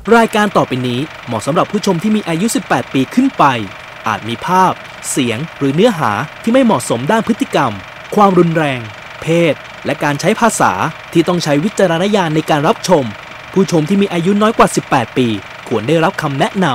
รายการต่อไปนี้เหมาะสำหรับผู้ชมที่มีอายุ 18 ปีขึ้นไปอาจมีภาพเสียงหรือเนื้อหาที่ไม่เหมาะสมด้านพฤติกรรมความรุนแรงเพศและการใช้ภาษาที่ต้องใช้วิจารณญาณในการรับชมผู้ชมที่มีอายุน้อยกว่า 18 ปีควรได้รับคำแนะน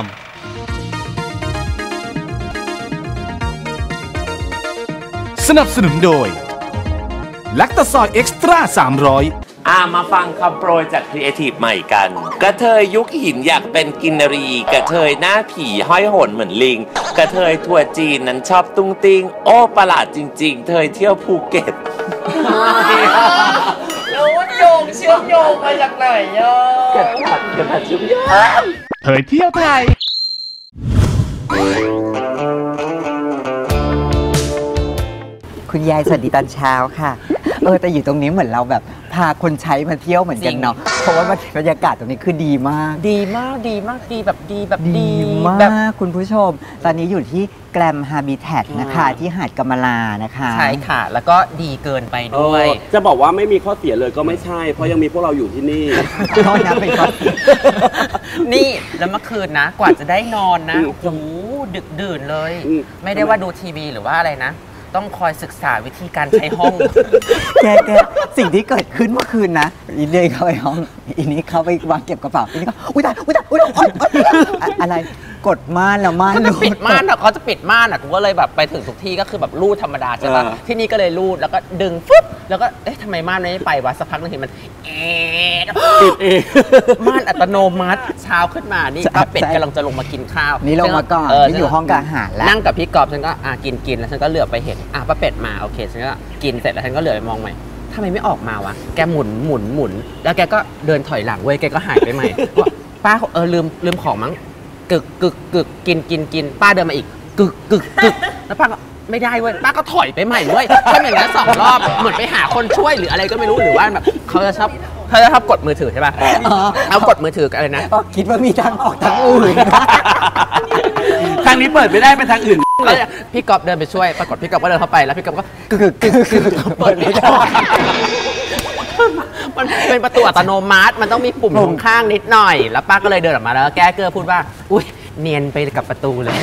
ำสนับสนุนโดยแลคตาซอยเอ็กซ์ตร้า300 มาฟังคำโปรยจากครีเอทีฟใหม่กันกระเทยยุคหินอยากเป็นกินนารีกระเทยหน้าผีห้อยโหนเหมือนลิงกระเทยทัวร์จีนนั้นชอบตุ้งติ้งโอ้ประหลาดจริงๆเธอเที่ยวภูเก็ตแล้วโยงเชื่อมโยงมาจากไหนย่อกระดเชื่อมโยงเผยเที่ยวไทยคุณยายสวัสดีตอนเช้าค่ะแต่อยู่ตรงนี้เหมือนเราแบบพาคนใช้มาเที่ยวเหมือนกันเนาะเพราะว่าบรรยากาศตรงนี้คือดีมากดีมากดีมากดีแบบดีแบบดีมากคุณผู้ชมตอนนี้อยู่ที่แกรมฮาบิแทตนะคะที่หาดกำมะลานะคะใช่ค่ะแล้วก็ดีเกินไปด้วยจะบอกว่าไม่มีข้อเสียเลยก็ไม่ใช่เพราะยังมีพวกเราอยู่ที่นี่ก็นะเป็นข้อนี่แล้วเมื่อคืนนะกว่าจะได้นอนนะโอ้ดึกดื่นเลยไม่ได้ว่าดูทีวีหรือว่าอะไรนะต้องคอยศึกษาวิธีการใช้ห้องแกสิ่งที่เกิดขึ้นเมื่อคืนนะอีเดย์เข้าไปห้องอีนี้เข้าไปวางเก็บกระเป๋าอีนี้ก็อุ้ยตายอะไรกดม่านแล้วม่านเขาจะปิดม่านเขาจะปิดม่านกูก็เลยแบบไปถึงทุกที่ก็คือแบบรูดธรรมดาใช่ปะที่นี่ก็เลยรูดแล้วก็ดึงปุ๊บแล้วก็ทำไมม่านไม่ไปวะสักพักนึงเห็นมันปิดเองม่านอัตโนมัติเช้าขึ้นมานี่ป้าเป็ดกำลังจะลงมากินข้าวนี่ลงมาก่อนนี่อยู่ห้องอาหารแล้วนั่งกับพี่กอบฉันก็กินแล้วฉันก็เหลือบไปเห็นป้าเป็ดมาโอเคฉันก็กินเสร็จแล้วฉันก็เหลือบไปมองใหม่ทำไมไม่ออกมาวะแกหมุนแล้วแกก็เดินถอยหลังเว้ยแกก็หายไปใหม่ป้าลืมของมั้งกึกกินป้าเดินมาอีกกึกแล้วป้าก็ไม่ได้เว้ยป้าก็ถอยไปใหม่เว้ยทำอย่างนั้น2 รอบเหมือนไปหาคนช่วยหรืออะไรก็ไม่รู้หรือว่าแบบเขาจะชอบกดมือถือใช่ป่ะเอากดมือถืออะไรนะคิดว่ามีทางออกทางอื่นทางนี้เปิดไม่ได้ไปทางอื่นพี่กอบเดินไปช่วยปรากฏพี่กอบก็เดินเข้าไปแล้วพี่กอบก็กึกเปิดไม่ได้มันเป็นประตูอัตโนมัติมันต้องมีปุ่มข้างนิดหน่อยแล้วป้าก็เลยเดินออกมาแล้วแก้เกลือพูดว่าอุ้ยเนียนไปกับประตูเลย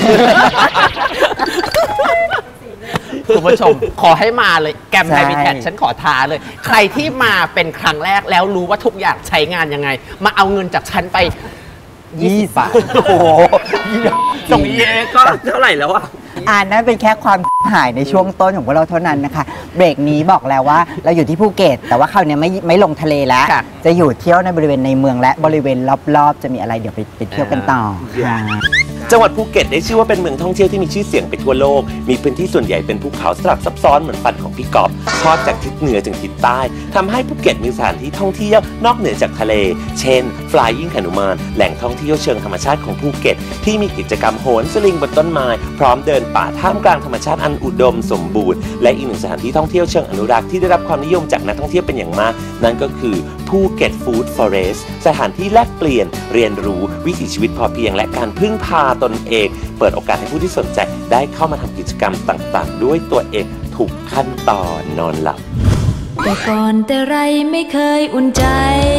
คุณผู้ชมขอให้มาเลยแกมไฮบิแทตฉันขอท้าเลยใครที่มาเป็นครั้งแรกแล้วรู้ว่าทุกอย่างใช้งานยังไงมาเอาเงินจากฉันไป20 บาทโอ้โหส่งเอก็เท่าไหร่แล้วอะนั่นเป็นแค่ความหายในช่วงต้นของพวกเราเท่านั้นนะคะเบรกนี้บอกแล้วว่าเราอยู่ที่ภูเก็ตแต่ว่าคราวนี้ไม่ลงทะเลแล้วจะอยู่เที่ยวในบริเวณในเมืองและบริเวณรอบๆจะมีอะไรเดี๋ยวไปเที่ยวกันต่อจังหวัดภูเก็ตได้ชื่อว่าเป็นเมืองท่องเที่ยวที่มีชื่อเสียงไปทั่วโลกมีพื้นที่ส่วนใหญ่เป็นภูเขาสลับซับซ้อนเหมือนฟันของพี่กอบทอดจากทิศเหนือถึงทิศใต้ทำให้ภูเก็ตมีสถานที่ท่องเที่ยวนอกเหนือจากทะเลเช่น Flying หนุมานแหล่งท่องเที่ยวเชิงธรรมชาติของภูเก็ตที่มีกิจกรรมโหนสลิงบนต้นไม้พร้อมเดินป่าท่ามกลางธรรมชาติอันอุดมสมบูรณ์และอีกหนึ่งสถานที่ท่องเที่ยวเชิงอนุรักษ์ที่ได้รับความนิยมจากนักท่องเที่ยวเป็นอย่างมากนั่นก็คือภูเก็ตฟู้ดฟอเรสต์สถานที่แลกเปลี่ยนเรียนรู้วิถีชีวิตพอเพียงและการพึ่งพาตนเองเปิดโอกาสให้ผู้ที่สนใจได้เข้ามาทำกิจกรรมต่างๆด้วยตัวเองทุกขั้นตอนนอนหลับแต่ก่อนแต่ไรไม่เคยอุ่นใจ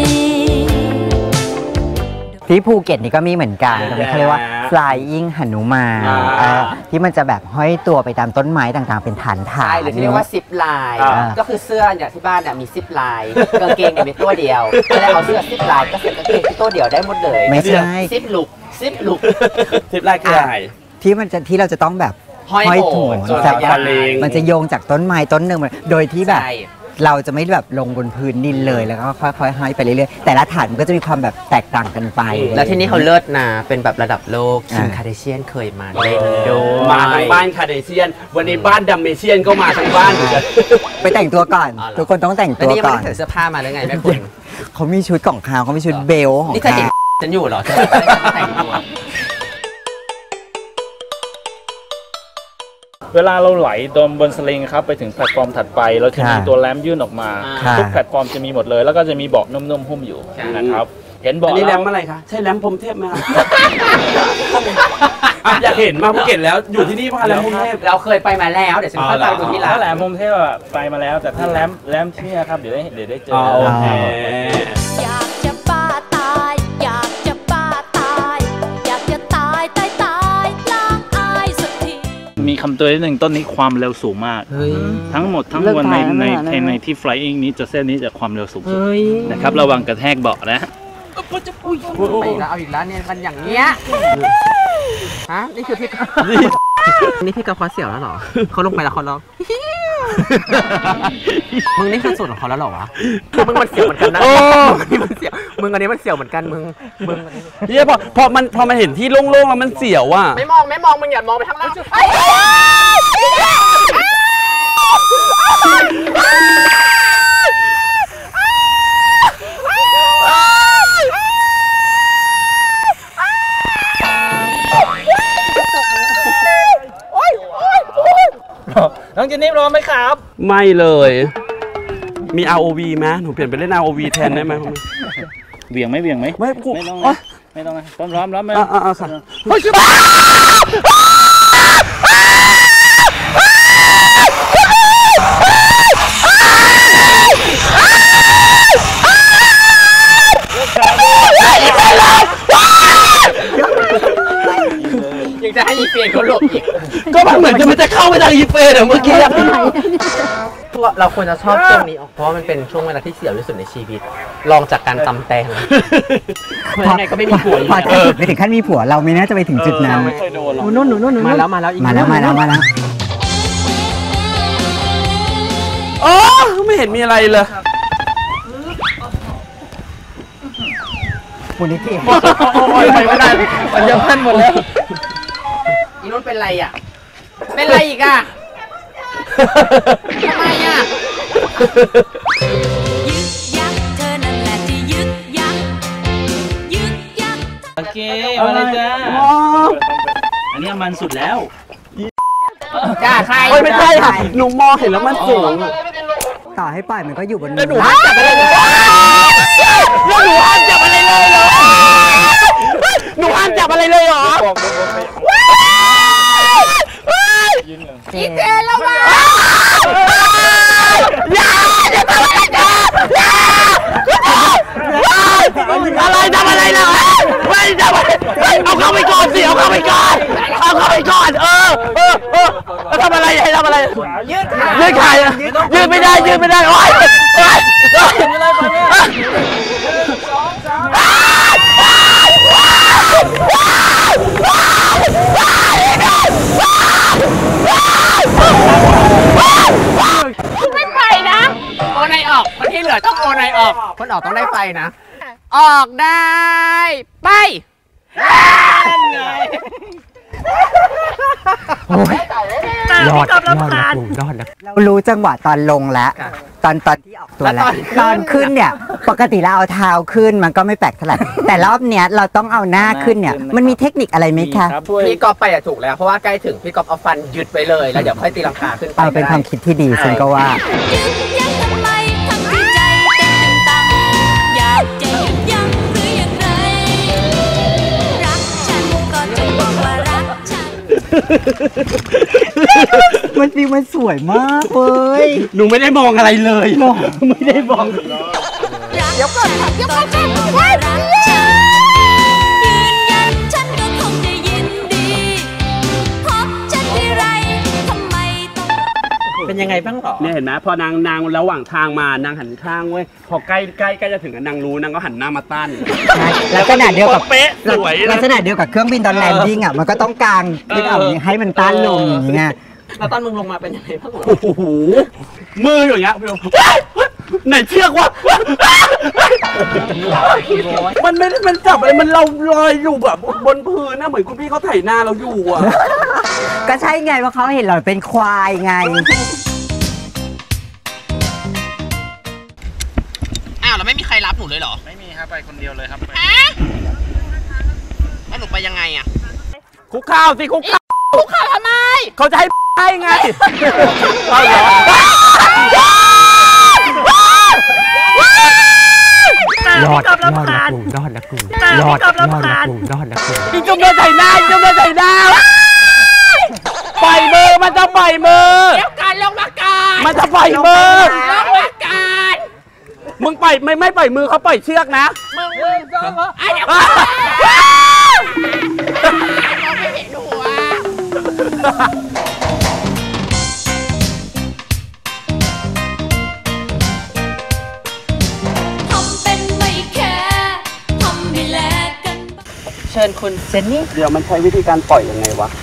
ที่ภูเก็ตนี่ก็มีเหมือนกันตรงนี้เขาเรียกว่า Flying หนุมานที่มันจะแบบห้อยตัวไปตามต้นไม้ต่างๆเป็นฐานใช่หรือที่เรียกว่าซิปไลน์ก็คือเสื้อเนี่ยที่บ้านเนี่ยมีซิปไลน์กางเกงเนี่ยมีตัวเดียวแล้วเอาเสื้อซิปไลน์ก็ใส่กางเกงที่ตัวเดียวได้หมดเลยไม่ใช่ซิปลุกซิปไลน์คืออะไรที่เราจะต้องแบบห้อยโถงมันจะโยงจากต้นไม้ต้นหนึ่งโดยที่แบบเราจะไม่แบบลงบนพื้นดินเลยแล้วก็ค่อยๆห้อยไปเรื่อยๆแต่ละฐานมันก็จะมีความแบบแตกต่างกันไปแล้วที่นี่เขาเลิศนะเป็นแบบระดับโลกคิมคาเดเชียนเคยมาเล่นโดมาทั้งบ้านคาเดเชียนวันนี้บ้านดัมเมเชียนก็มาทั้งบ้านไปแต่งตัวก่อนทุกคนต้องแต่งตัวก่อนนี่ไม่ได้ใส่เสื้อผ้ามาแล้วไงแม่คุณเขามีชุดของเขามีชุดเบลของนี่เธอเห็นฉันอยู่เหรอแต่งตัวเวลาเราไหลตรงบนสลิงครับไปถึงแพลตฟอร์มถัดไปเราจะมีตัวแรมยื่นออกมาทุกแพลตฟอร์มจะมีหมดเลยแล้วก็จะมีเบาะนุ่มๆหุ้มอยู่นะครับเห็นเบาะนี่แรมอะไรคะใช่แรมพรมเทพไหมครับอยากเห็นมาภูเก็ตแล้วอยู่ที่นี่ป่ะแรมพรมเทพเราเคยไปมาแล้วเดี๋ยวฉันค่อยไปดูที่ร้านถ้าแรมพรมเทพไปมาแล้วแต่ถ้าแรมที่นี่ครับเดี๋ยวได้เจออยากจะบ้าตายอยากจะบ้าตัวนิดหนึ่งต้นนี้ความเร็วสูงมากทั้งหมดทั้งมวลในที่ flying นี้จะเส้นนี้จะความเร็วสูงสุดนะครับระวังกระแทกเบาะนะไปแล้วเอาอีกแล้วเนี่ยมันอย่างเงี้ยฮะนี่คือพี่นี่พี่กับเขาเสี่ยวแล้วเหรอเขาลงไปแล้วเขาร้องมึงนี่คือสุดของเขาแล้วเหรอวะมึงมันเสี่ยวเหมือนกันนะนี่มันเสี่ยวมึงอันนี้มันเสี่ยวเหมือนกันมึงเนี่ยพอมันเห็นที่โล่งๆแล้วมันเสี่ยวอ่ะไม่มองมึงอย่ามองไปทางล่างน้องเจนนี่ร้องไหมครับไม่เลยมี ROV ไหมหนูเปลี่ยนไปเล่น ROV แทนได้ไหมเบี่ยงไหมไม่ต้องนะร้อนไหมค่ะยังจะให้อีเฟนเขาหลบอีกก็มันเหมือนจะเข้าไปทางอีเฟนเมื่อกี้เราควรจะชอบช่วงนี้เพราะมันเป็นช่วงเวลาที่เสี่ยวที่สุดในชีวิตลองจากการตำแตงยังไงก็ไม่มีผัวพอไปถึงขั้นมีผัวเราไม่น่าจะไปถึงจุดนั้นนู่นมาแล้วอ๋อไม่เห็นมีอะไรเลยมูลนิธิไปไม่ได้มันจะพันหมดแล้วอีนุ่นเป็นไรอ่ะเป็นไรอีกอ่ะทำไมอ่ะยึกยักเธอนั่นแหละที่ยึกยักโอเคมาเลยจ้าอันนี้มันสุดแล้วจ้าใครไม่ใช่ค่ะหนูมองเห็นแล้วมันสูงต่อให้ปล่อยมันก็อยู่บนมือหนูห้ามจับอะไรเลยแล้วหนูห้ามจับอะไรเลยเหรอหนูห้ามจับอะไรเลยเหรออีเจนแล้วมาอย่าทำอะไรกันอะไรทำอะไรนะไม่ทำอะไรเอาเข้าไปก่อนสิเอาเข้าไปก่อนทำอะไรให้ทำอะไรยืดขายืดไม่ได้โอ๊ยไม่ไปนะโอไนออกคนที่เหลือต้องโอไนออกคนออกต้องได้ไปนะออกได้ไปยอดเรารู้จังหวะตอนลงแล้วตอนที่ออกตัวแล้วตอนขึ้นเนี่ยปกติเราเอาเท้าขึ้นมันก็ไม่แปลกเท่าไหร่แต่รอบเนี้ยเราต้องเอาหน้าขึ้นเนี่ยมันมีเทคนิคอะไรไหมคะพี่ก๊อฟไปอะถูกแล้วเพราะว่าใกล้ถึงพี่ก๊อฟเอาฟันยึดไปเลยแล้วเดี๋ยวค่อยตีลังกาขึ้นไปเป็นความคิดที่ดีฉันก็ว่ายึกยักทำไมทั้งที่ใจเต้นตึงตังอยากจะหยุดยั้งหรืออย่างไรรักฉันก็จะบอกว่ารักฉันมันสวยมากเว้ยหนูไม่ได้มองอะไรเลยไม่ได้มองเดี๋ยวก่อนว่ารักฉันยืนยันฉันก็คงจะยินดีพบฉันที่ไรทำไมต้องเป็นยังไงบ้างหรอเนี่ยเห็นไหมพอนางระหว่างทางมานางหันข้างเว้ยพอใกล้จะถึงนางรู้นางก็หันหน้ามาต้านลักษณะเดียวกับเป๊ะสวยลักษณะเดียวกับเครื่องบินตอนแลนดิ้งอ่ะมันก็ต้องกางขึ้นเอาให้มันต้านลงอย่างเงี้ยแล้วตอนมึงลงมาเป็นยังไงบ้างโอ้โหมืออย่างเงี้ยไหนเชือกวะมันไม่ได้มันจับอะไรมันเราลอยอยู่แบบบนพื้นนะเหมือนคุณพี่เขาไถนาเราอยู่อ่ะก็ใช่ไงว่าเขาเห็นเราเป็นควายไงอ้าวแล้วไม่มีใครรับหนูเลยเหรอไม่มีครับไปคนเดียวเลยครับแล้วหนูไปยังไงอ่ะคุกข้าวสิคุกข้าวทำไมเขาจะให้ไงเอาเหรอยอดนะกูกินจมเลยใส่หน้าปล่อยมือมันจะปล่อยมือเดี๋ยวการลงมาการมันจะปล่อยมือลงมาการมึงปล่อยไม่ปล่อยมือเขาปล่อยเชือกนะมึงก็เดี๋ยวไม่เห็นหัวชิญคุณเจนนี่เดี๋ยวมันใช้วิธีการปล่อยยังไงวะ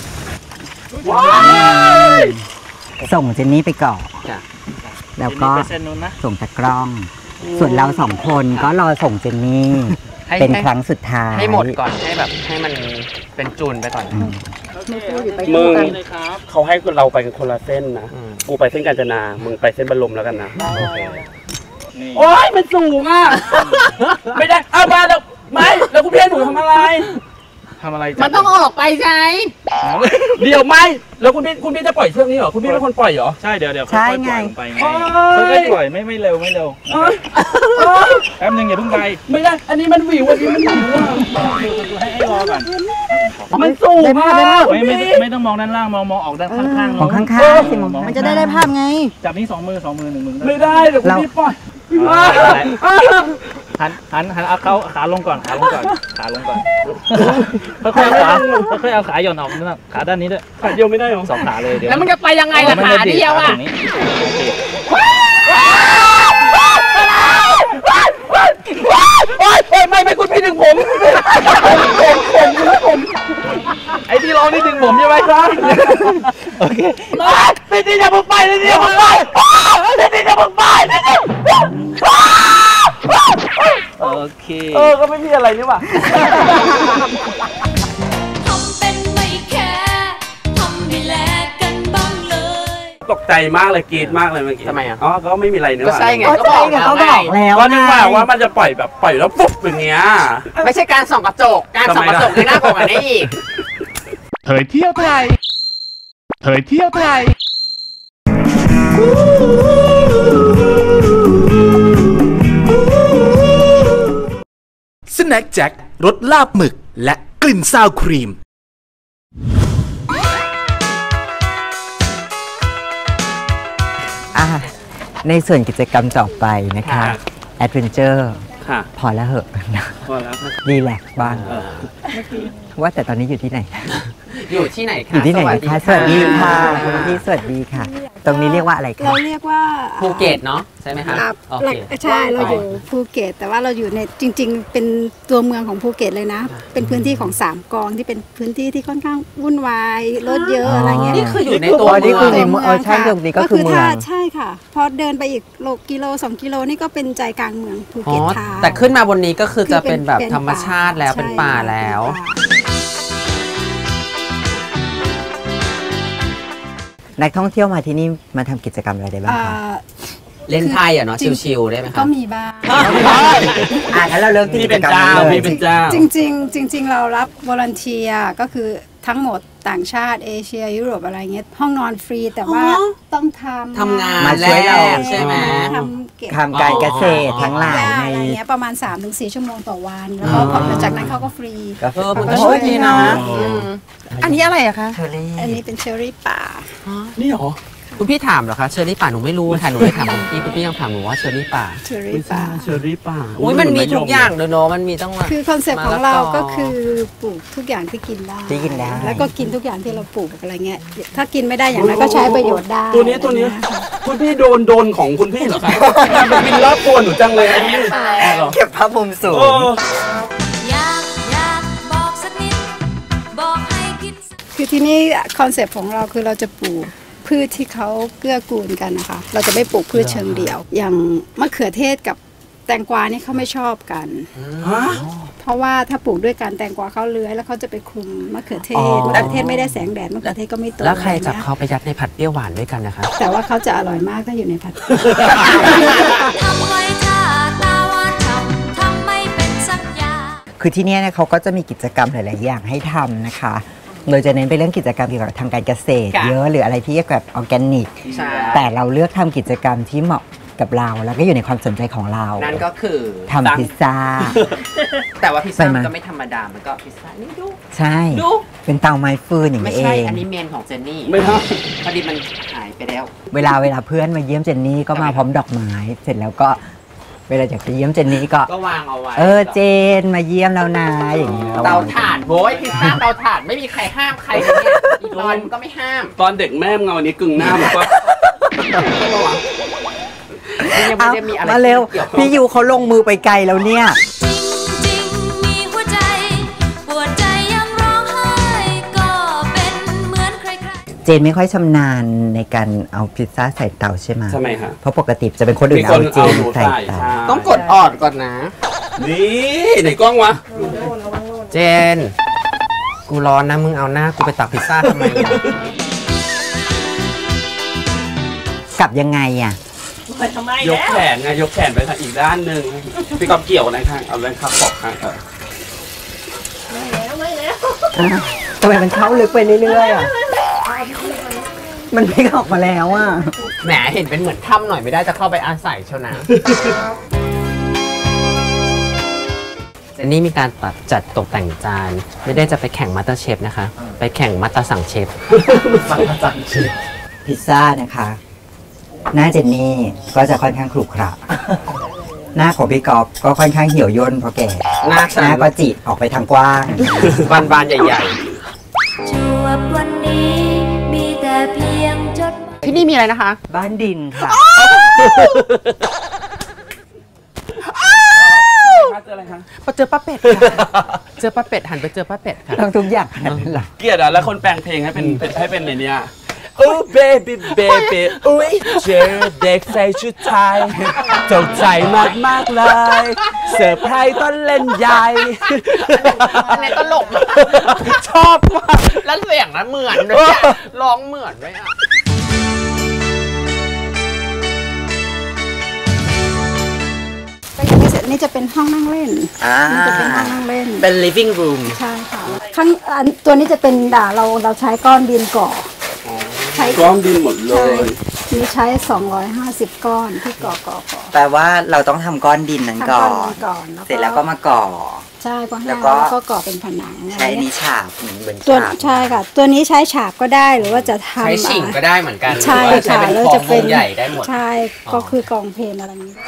ส่งเจนนี่ไปก่อนจ้ะแล้วก็ไปเส้นนู้นนะส่งตะกล้อง ส่วนเรา2 คนก็รอส่งเจนนี่เป็นครั้งสุดท้ายให้หมดก่อนให้แบบให้มันเป็นจูนไปก่อนมึงเขาให้เราไปกันคนละเส้นนะ กูไปเส้นกาญจนา มึงไปเส้นบรมแล้วกันนะ โอ๊ยมันสูงอ่ะ ไม่ได้เอามาแล้วไม่แล้วคุณพี่หนูทำอะไรทำอะไรมันต้องออกไปใช่เดี๋ยวไม่แล้วคุณพี่จะปล่อยเชือกนี้เหรอ คุณพี่เป็นคนปล่อยเหรอใช่เดี๋ยวค่ใช่อยๆปไงล่อยลงไปไงค่อยๆปล่อยไม่เร็วแป๊บนึงอย่าเพิ่งไปไม่ได้ อันนี้มันหวิวอันนี้มันหวิวอ่ะให้รอก่อนมันสูงมากไม่ต้องมองด้านล่างมองออกด้านข้างๆของข้างๆสิมองมันจะได้ภาพไงจับนี่2 มือ1 มือไม่ได้เดี๋ยวคุณพี่ปล่อยหันเอาขาลงก่อนขาลงก่อนค่อยๆเอาขาหย่อนออกนะขาด้านนี้ด้วยขาเดียวไม่ได้หรอ 2 ขาเลยเดี๋ยวแล้วมันจะไปยังไงล่ะขาเดียวอ่ะไม่คุณพี่ดึงผมไอ้ที่ร้องนี่ดึงผมใช่ไหมครับโอเคนี่จะมึงไปนี่จะมึงไปนี่จะมึงไปนี่โอเคก็ไม่มีอะไรนี่หว่าทำเป็นไม่แคร์ทำให้แลกกันบ้างเลยตกใจมากเลยกรี๊ดมากเลยเมื่อกี้ทำไมอ่ะอ๋อก็ไม่มีอะไรเนื้อก็ใช่ไงก็ใช่ไงเขาบอกแล้วก็นึกว่ามันจะปล่อยแบบปล่อยแล้วปุ๊บอย่างเงี้ยไม่ใช่การส่องกระจก การส่องกระจกในหน้าของอันนี้อีกเผยเที่ยวไทยสแน็คแจ็ครสลาบหมึกและกลิ่นซาวครีมในส่วนกิจกรรมต่อไปนะคะแอดเวนเจอร์ค่ะพอแล้วเหอะพอแล้วรีแลกซ์บ้างว่าแต่ตอนนี้อยู่ที่ไหนอยู่ที่ไหนคะอยู่ที่ไหนคะสวัสดีค่ะคุณพี่สวัสดีค่ะ ตรงนี้เรียกว่าอะไรคะเราเรียกว่าภูเก็ตเนาะใช่ไหมคะโอเคใช่เราอยู่ภูเก็ตแต่ว่าเราอยู่ในจริง ๆ เป็นตัวเมืองของภูเก็ตเลยนะ เป็นพื้นที่ของ3 กองที่เป็นพื้นที่ที่ค่อนข้างวุ่นวายรถเยอะอะไรเงี้ยนี่คืออยู่ในตัวนี่เมืคือองในเมืองใช่ตรงนี้ก็คือเมืองถ้าใช่ค่ะ พอเดินไปอีกกิโล2 กิโลนี่ก็เป็นใจกลางเมืองภูอ๋อเก็ตทาวน์แต่ขึ้นมาบนนี้ก็คือจะเป็นแบบคือธรรมชาติแล้วเป็นป่าแล้วนักท่องเที่ยวมาที่นี่มาทำกิจกรรมอะไรได้บ้างคะเล่นไพ่อะเนาะชิลๆได้ไหมคะก็มีบ้างงั้นเราเริ่มที่กิจกรรมนี้เลยพี่เป็นเจ้าจริงเรารับวอลันเทียก็คือทั้งหมดต่างชาติเอเชียยุโรปอะไรเงี้ยห้องนอนฟรีแต่ว่าต้องทำงานมาช่วยเราใช่ไหมทำเก็บทำการเกษตรทั้งหลายในอะไรเงี้ยประมาณ 3-4 ชั่วโมงต่อวันแล้วก็พอหลังจากนั้นเขาก็ฟรีมันก็ช่วยดีนะอันนี้อะไรอะคะเชอรี่อันนี้เป็นเชอร์รี่ป่านี่หรอคุณพี่ถามเหรอคะเชอรี่ป่าหนูไม่รู้ค่ะหนูไม่ถามคุณพี่ยังถามหนูว่าเชอรี่ป่าเชอร์รี่ป่าเชอรี่ป่าอุ้ยมันมีทุกอย่างเลยเนาะมันมีต้องคือคอนเซ็ปต์ของเราก็คือปลูกทุกอย่างที่กินได้ที่กินได้แล้วก็กินทุกอย่างที่เราปลูกอะไรเงี้ยถ้ากินไม่ได้อย่างนั้นก็ใช้ประโยชน์ได้ตัวนี้คุณพี่โดนของคุณพี่เหรอครับมันบินรอบตัวหนูจังเลยอันนี้เก็บภาพมุมสูงอยากบอกสักนิด บอกให้คิดสักคือที่นี่คอนเซ็ปต์ของเราคือเราจะปลูกพืชที่เขาเกื้อกูลกันนะคะเราจะไม่ปลูกพืชเชิงเดี่ยว อย่างมะเขือเทศกับแตงกวานี่เขาไม่ชอบกัน เพราะว่าถ้าปลูกด้วยกันแตงกวาเขาเลื้อยแล้วเขาจะไปคลุมมะเขือเทศมะเขือเทศไม่ได้แสงแดดมะเขือเทศก็ไม่โตแล้วใครจับอะไงี้ยเขาไปยัดในผัดเปรี้ยวหวานด้วยกันนะคะแต่ว่าเขาจะอร่อยมากถ้าอยู่ในผัดทำไว้ถ้าตาว่าทำไม่เป็นสักอย่างคือที่เนี่ยเขาก็จะมีกิจกรรมหลาย ๆ อย่างให้ทำนะคะ โดยจะเน้นไปเรื่องกิจกรรมเกี่ยวกับทางการเกษตรค่ะเยอะหรืออะไรที่เกี่ยวกับออร์แกนิกใช่แต่เราเลือกทำกิจกรรมที่เหมาะกับเราแล้วก็อยู่ในความสนใจของเรานั่นก็คือทำพิซซ่าแต่ว่าพิซซ่าไปไหมมันก็ไม่ธรรมดา มันก็พิซซ่านี่ดูใช่ดูเป็นเตาไม้ฟืนอย่างไม่นี้เอใช่งอันนี้เมนของเจนนี่ไม่ครับพอดีมันหายไปแล้วเวลาเพื่อนมาเยี่ยมเจนนี่ก็มาพร้อมดอกไม้ เสร็จแล้วก็เวลาอยากจะเยี่ยมเจนนี่ก็ก็วางเอาไว้เจนมาเยี่ยมแล้วนะอย่างนี้เตาถ่านโว้ยพิซซ่าเตาถ่านไม่มีใครห้ามใครเลยเนี่ยอีตอนก็ไม่ห้ามตอนเด็กแม่เงาอันนี้กึ่งหน้ามันก็ยังไม่ได้มีอะไรมาเร็วกี่ยวข้องพี่ยูเขาลงมือไปไกลแล้วเนี่ยจริงมีหัวใจ ปเจนไม่ค่อยชำนาญในการเอาพิซซ่าใส่เตาใช่ไหมทำไมคะเพราะปกติจะเป็นคนอื่นเอาเจนใส่เตาต้องกดออดก่อนนะนี่ไหนกล้องวะเจน กูร้อนนะมึงเอาหน้ากูไปตักพิซซ่าทำไมกลับยังไงอ่ะยกแขนไงยกแขนไปทางอีกด้านหนึ่งพี่กอบเกี่ยวนะข้างเอาเลยครับปอกข้างทำไมมันเข้าลึกไปเรื่อยๆอ่ะมันไม่ออกมาแล้วอ่ะแหมเห็นเป็นเหมือนถ้ำหน่อยไม่ได้จะเข้าไปอาศัยเชียวนะ อันนี้มีการจัดตกแต่งจานไม่ได้จะไปแข่งมาสเตอร์เชฟนะคะ ไปแข่งมาสเตอร์สั่งเชฟพิซซ่านะคะหน้าเจนนี่ก็จะค่อนข้างขรุขระหน้าของพี่กอฟก็ค่อนข้างเหี่ยวย่นเพราะแก่หน้าฉันก็จีออกไปทางกว้างบานๆใหญ่จวบวันนี้มีแต่เพียงจดๆ ที่นี่มีอะไรนะคะบ้านดินค่ะเจออะไรคะเจอป้าเป็ดค่ะ เจอป้าเป็ดหันไปเจอป้าเป็ดค่ะต้องทุกอย่างขนาดนั้นเหรอเกลียดอ่ะแล้วคนแปลงเพลงให้เป็นในเนี้ยโอ้เบบี้เบบี้อุ้ยเจอเด็กใส่ชุดไทยเจ้าใจมากเลยเซอร์ไพรส์ตอนเล่นใหญ่อันนี้ตลกมากชอบมากแล้วเสียงนั้นเหมือนด้วยอะร้องเหมือนด้วยอ่ะก็ยังไม่เสร็จนี่จะเป็นห้องนั่งเล่นนี่จะเป็นห้องนั่งเล่นเป็น living room ใช่ค่ะตัวนี้จะเป็นเราใช้ก้อนดินก่อใช้ก้อนดินหมดเลยนี่ใช้250ก้อนที่ก่อแปลว่าเราต้องทำก้อนดินนั้นก่อทำก้อนดินนก่อนเสร็จแล้วก็มาก่อใช่พอแห้งแล้แล้ว วก็ก็ก่อเป็นผนังใช้นิฉาบเหมือนตัวฉาบใช่ค่ะ ตัวนี้ใช้ฉาบก็ได้หรือว่าจะทำใช้ฉิงก็ได้เหมือนกันใช่หรือว่าใช้ค่ะเป็นแล้วของจะเป็นใหญ่ได้หมดใช่ก็คือกองเพลนอะไรนี้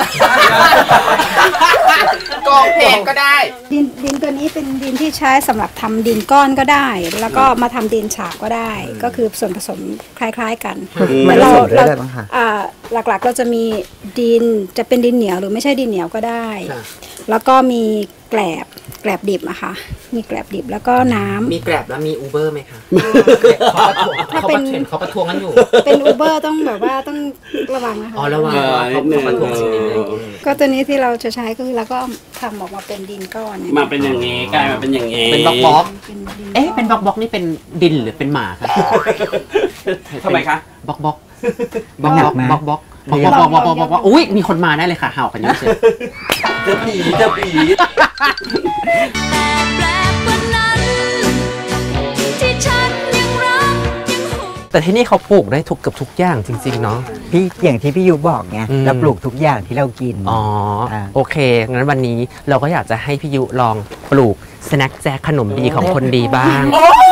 กองเพลงก็ได้ดินตัวนี้เป็นดินที่ใช้สำหรับทำดินก้อนก็ได้ แล้วก็มาทำดินฉาบก็ได้ ก็คือส่วนผสมคล้ายๆกันมันเราผสมด้วยอะไรบ้างคะหลักๆก็จะมีดินจะเป็นดินเหนียวหรือไม่ใช่ดินเหนียวก็ได้ แล้วก็มีแกลบดิบอะค่ะมีแกลบดิบแล้วก็น้ำมีแกร็บแล้วมีอูเบอร์ไหมคะเขาประท้วงกันอยู่เป็นอูเบอร์ต้องแบบว่าต้องระวังนะคะอ๋อระวังเขาประท้วงจริงๆก็ตัวนี้ที่เราจะใช้ก็คือเราก็ทำออกมาเป็นดินก้อนเนี่ยมาเป็นอย่างนี้กลายมาเป็นอย่างนี้เป็นบล็อกเป็นดินเอ๊ะเป็นบล็อกนี่เป็นดินหรือเป็นหมาคะทำไมคะบล็อกอุ้ยมีคนมาได้เลยค่ะเห่ากันเยอะเชียวจะผีแต่แปลกกว่านั้นที่ฉันยังรักยังห่วงแต่ที่นี่เขาปลูกได้เกือบทุกอย่างจริงๆเนาะพี่อย่างที่พี่ยูบอกไงเราปลูกทุกอย่างที่เรากินอ๋อโอเคงั้นวันนี้เราก็อยากจะให้พี่ยุลองปลูกสแน็คแจกขนมดีของคนดีบ้าง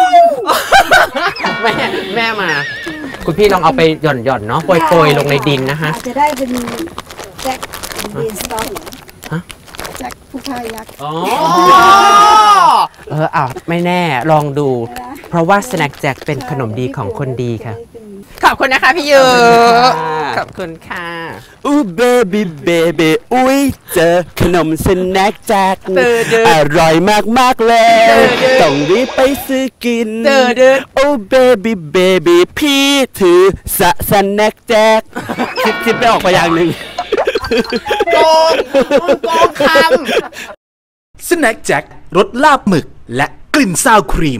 แม่มาคุณพี่ลองเอาไปหย่อนเนาะโปรยลงในดินนะฮะอาจจะได้เป็นแจ็คดินสต็อกฮะแจ็คผู้พายักษ์ไม่แน่ลองดู เพราะว่าสแน็คแจ็คเป็นขนมดีของคนดีค่ะขอบคุณนะคะพี่ยุขอบคุณค่ะอู้เบบี้อุ้ยเจอขนมสแน็คแจ็คอร่อยมากเลยต้องรีบไปซื้อกินโอ้เบบี้พี่ถือสแน็คแจ็คคิดไม่ออกไปอย่างหนึ่งโกงคำสแน็คแจ็ครสลาบหมึกและกลิ่นซาวครีม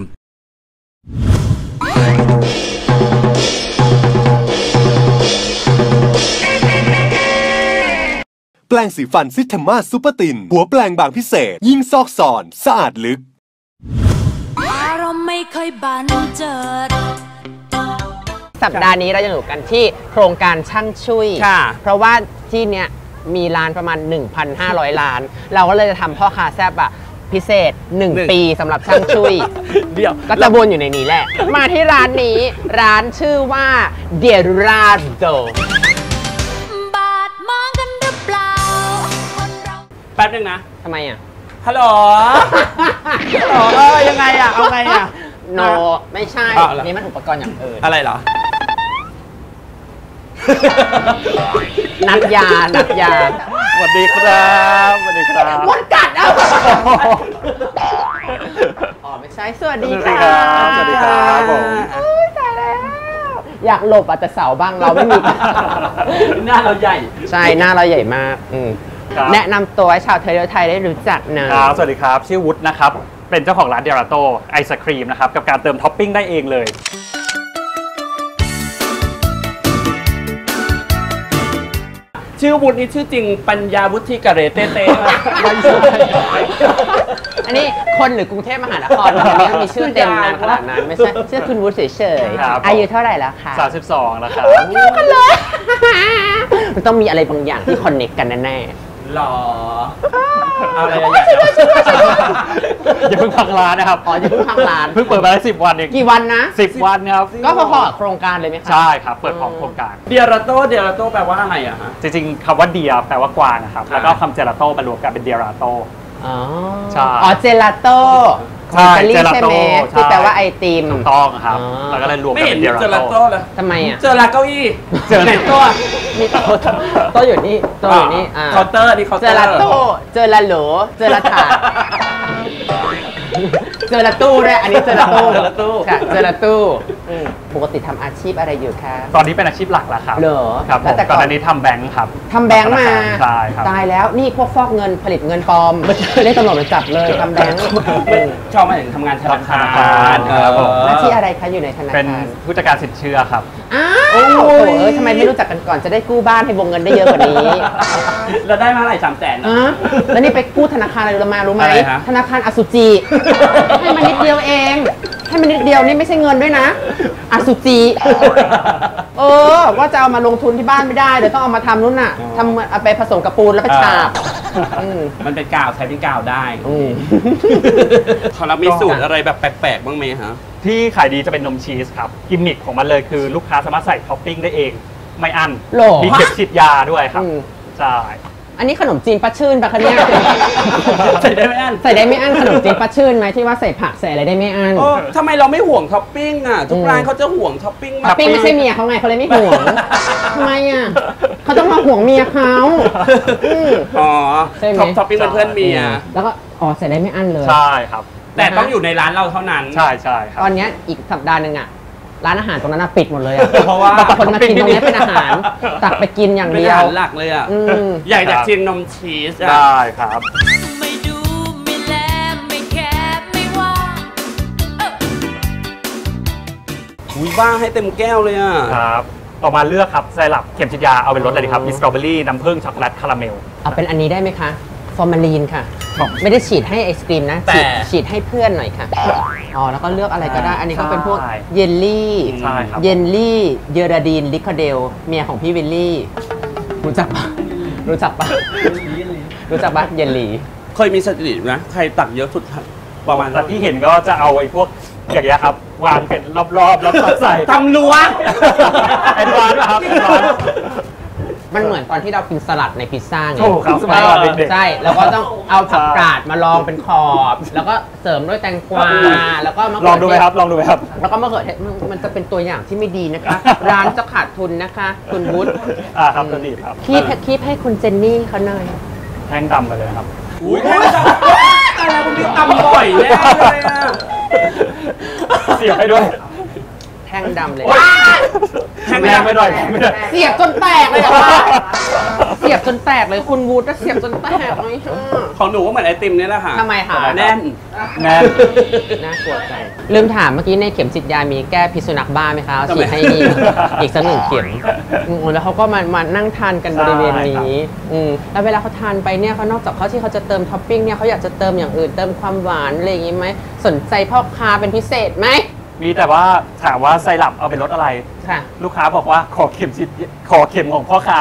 แปรงสีฟันซิทามาซูเปอร์ตินหัวแปรงบางพิเศษยิ่งซอกซอนสะอาดลึกอารมณ์ไม่ค่อยบันเจิดสัปดาห์นี้เราจะอยู่กันที่โครงการช่างชุยเพราะว่าที่เนี้ยมีร้านประมาณ 1,500 ล้าน เราก็เลยจะทำพ่อค้าแซ่บอะพิเศษ 1 ปีสำหรับช่างชุยเดี๋ยวก็จะวนอยู่ในนี้แหละ มาที่ร้านนี้ร้านชื่อว่าเดียราโดบาดมองกันหรือเปล่าคนเราแป๊บนึงนะทำไมอะฮัลโหลยังไงอะเอาไงอะโนไม่ใช่ นี่มันอุปกรณ์อย่างอื่นอะไรเหรอนัดยาสวัสดีครับสวัสดีครับมดกัดเอาอ๋อไม่ใช่สวัสดีค่ะสวัสดีครับผมตายแล้วอยากหลบแต่เสาบ้างเราไม่มีหน้าเราใหญ่ใช่หน้าเราใหญ่มากแนะนำตัวให้ชาวเทเลไทยได้รู้จักนะครับสวัสดีครับชื่อวุฒินะครับเป็นเจ้าของร้านเดราโต้ไอศครีมนะครับกับการเติมท็อปปิ้งได้เองเลยชื่อวุฒินี่ชื่อจริงปัญญาวุฒิกะเรเต้เต้อันนี้คนหรือกรุงเทพมหานครอันนี้มีชื่อเต็มนานขนาดนั้นไม่ใช่ชื่อคุณวุฒิเฉยๆอายุเท่าไหร่แล้วคะ 32แล้วครับเท่ากันเลยมันต้องมีอะไรบางอย่างที่คอนเนคกันแน่ๆหรอเอาอะไรอย่างอย่าเพิ่งพังร้านนะครับอย่าเพิ่งพังร้านเพิ่งเปิดมาได้10 วันเองกี่วันนะ 10 วันครับก็พอๆกับโครงการเลยไหมคะใช่ครับเปิดพร้อมโครงการเดราโต้แปลว่าอะไรอะฮะจริงๆคำว่าเดียแปลว่ากวางนะครับแล้วก็คำเจลาโต้มารวมกันเป็นเดราโต้ใช่เจลาโต้ใช่เจลาโต้ที่แปลว่าไอติมถูกต้องครับแล้วก็เลยรวมกันเป็นเดราโต้เลยทำไมอ่ะเจอลาเก้าอี้เจอไหนตัวมีโต๊ะอยู่นี่โต๊ะอยู่นี่เคาน์เตอร์นี่เคาน์เตอร์เจลาโต้เจลาโหลเจลาถาดเจลาตู้ด้วยอันนี้เจลาตู้ค่ะเจลาตู้ปกติทำอาชีพอะไรอยู่คะตอนนี้เป็นอาชีพหลักแล้วครับเหรอครับแต่ก่อนนี้ทำแบงค์ครับทำแบงค์มาใช่ครับตายแล้วนี่พวกฟอกเงินผลิตเงินปลอมเรียกตำรวจมาจับเลยทำแบงค์ชอบมาถึงทำงานธนาคารหน้าที่อะไรคะอยู่ในธนาคารเป็นผู้จัดการสินเชื่อครับทำไมไม่รู้จักกันก่อนจะได้กู้บ้านให้วงเงินได้เยอะกว่านี้แล้วได้มาเท่าไหร่300,000 แล้วนี่ไปกู้ธนาคารอะไรมารู้ไหมธนาคารอสุจิให้มันนิดเดียวเองให้มันนิดเดียวนี่ไม่ใช่เงินด้วยนะอสุจิว่าจะเอามาลงทุนที่บ้านไม่ได้เดี๋ยวต้องเอามาทำนู่นน่ะทำเอาไปผสมกับปูนแล้วไปฉาบมันเป็นกาวใช้เป็นกาวได้เรามีสูตรอะไรแบบแปลกๆบ้างไหมฮะที่ขายดีจะเป็นนมชีสครับกิมมิคของมันเลยคือลูกค้าสามารถใส่ท็อปปิ้งได้เองไม่อั้นมีเก็บฉีดยาด้วยครับใช่อันนี้ขนมจีนป้าชื่นปะคะเนี่ยใส่ได้ไม่อั้นขนมจีนป้าชื่นไหมที่ว่าใส่ผักใส่อะไรได้ไม่อั้นทำไมเราไม่ห่วงท็อปปิ้งอ่ะทุกร้านเขาจะห่วงท็อปปิ้งท็อปปิ้งไม่ใช่เมียเขาไงเขาเลยไม่ห่วงทำไมอ่ะเขาต้องมาห่วงเมียเขาท็อปปิ้งเป็นเพื่อนเมียแล้วก็ใส่ได้ไม่อั้นเลยใช่ครับแต่ต้องอยู่ในร้านเราเท่านั้นใช่ครับตอนนี้อีกสัปดาห์นึงอ่ะร้านอาหารตรงนั้นปิดหมดเลยเพราะว่าคนมากินตรงนี้เป็นอาหารตักไปกินอย่างเดียวหลักเลยอ่ะอยากจะชิมนมชีสได้ครับไม่ดูไม่แลไม่แคร์ไม่ว่าบ้าให้เต็มแก้วเลยอ่ะครับต่อมาเลือกครับไซรัปเข็มฉีดยาเอาเป็นรสอะไรดีครับมีสตรอเบอรี่น้ำผึ้งช็อกโกแลตคาราเมลเอาเป็นอันนี้ได้ไหมคะฟอร์มาลีนค่ะไม่ได้ฉีดให้ไอศกรีมนะฉีดให้เพื่อนหน่อยค่ะแล้วก็เลือกอะไรก็ได้อันนี้ก็เป็นพวกเยลลี่เยอราดีนลิคาเดลเมียของพี่วิลลี่รู้จักปะเยลลี่เคยมีสถิตินะใครตักเยอะสุดประมาณที่เห็นก็จะเอาไอ้พวกอย่างเงี้ยครับวางเป็นรอบๆแล้วก็ใส่ทำล้วงแอดวานซ์ครับมันเหมือนตอนที่เรากินสลัดในพิซซ่าไงถูกครับสมัยก่อนเด็กๆใช่แล้วก็ต้องเอาผักกาดมาลองเป็นขอบแล้วก็เสริมด้วยแตงกวาแล้วก็ลองดูไหมครับแล้วก็มะเขือเทศมันจะเป็นตัวอย่างที่ไม่ดีนะคะร้านจะขาดทุนนะคะคุณวุฒิครับก็ดีครับคีบให้คุณเจนนี่เขาหน่อยแท่งดำไปเลยครับแท่งดำอะไรพวกนี้ตำบ่อยแน่เลยอ่ะเสียบให้ด้วยแท่งดำเลยแท่งแรงไม่ได้เสียบจนแตกเลยเสียบจนแตกเลยคุณวูดก็เสียบจนแตกเลยของหนูก็เหมือนไอติมนี่แหละค่ะทำไมคะแน่นน่ากลัวใจลืมถามเมื่อกี้ในเข็มฉีดยามีแก้พิษสุนัขบ้าไหมคะฉีดให้นี่อีกสัก1 เข็มแล้วเขาก็มานั่งทานกันบริเวณนี้แล้วเวลาเขาทานไปเนี่ยเขานอกจากเขาที่เขาจะเติมท็อปปิ้งเนี่ยเขาอยากจะเติมอย่างอื่นเติมความหวานอะไรอย่างนี้ไหมสนใจพ่อค้าเป็นพิเศษไหมมีแต่ว่าถามว่าไซรัปเอาเป็นรสอะไรลูกค้าบอกว่าขอเข็มของพ่อค้า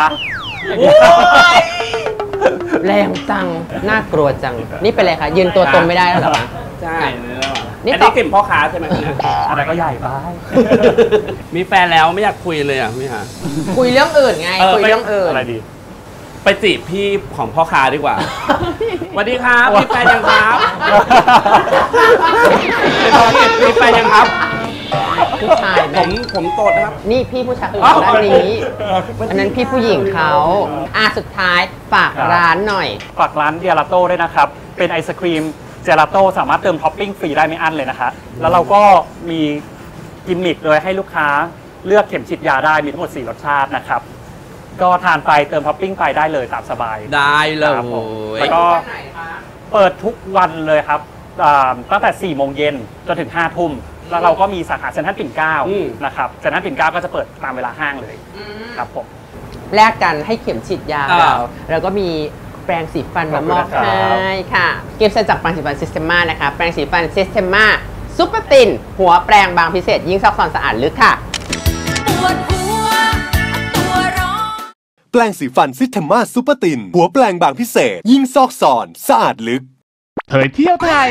แรงจังน่ากลัวจังนี่เป็นอะไรคะยืนตัวตรงไม่ได้แล้วเหรอคะใช่นี่ต่อเข็มพ่อค้าใช่ไหมอะไรก็ใหญ่ไปมีแฟนแล้วไม่อยากคุยเลยอ่ะพี่ฮะคุยเรื่องอื่นไงคุยเรื่องอื่นอะไรดีไปจีบพี่ของพ่อค้าดีกว่าสวัสดีครับมีแฟนยังครับมีแฟนยังครับผู้ชายผมโตนะครับนี่พี่ผู้ชายอยู่ด้านนี้อันนั้นพี่ผู้หญิงเขาสุดท้ายฝากร้านหน่อยฝากร้านเจลาโต้ด้วยนะครับเป็นไอศครีมเจลาโต้สามารถเติมท็อปปิ้งฟรีได้ไม่อั้นเลยนะคะแล้วเราก็มีกิมมิคโดยให้ลูกค้าเลือกเข็มฉีดยาได้มีทั้งหมด4รสชาตินะครับก็ทานไปเติมท็อปปิ้งไปได้เลยตามสบายได้เลยแล้วก็เปิดทุกวันเลยครับตั้งแต่4 โมงเย็นจนถึง5 ทุ่มแล้วเราก็มีสาขาเซ็นทรัลปิ่นเกล้านะครับเซ็นทรัลปิ่นเกล้าก็จะเปิดตามเวลาห้างเลยครับผมแลกกันให้เข็มฉีดยาเราก็มีแปรงสีฟันมามอบให้ค่ะเก็บเสร็จจากแปรงสีฟันซิสเตม่านะคะแปรงสีฟันซิสเตม่าซุปเปอร์ตินหัวแปรงบางพิเศษยิ่งซอกซอนสะอาดลึกค่ะปวดหัวตัวร้อนแปรงสีฟันซิสเทมมาซูเปอร์ตินหัวแปรงบางพิเศษยิ่งซอกซอนสะอาดลึกเผยเที่ยวไทย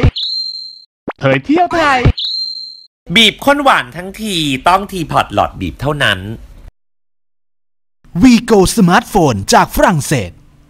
บีบข้นหวานทั้งทีต้องทีพอตหลอดบีบเท่านั้น Vigo สมาร์ทโฟนจากฝรั่งเศส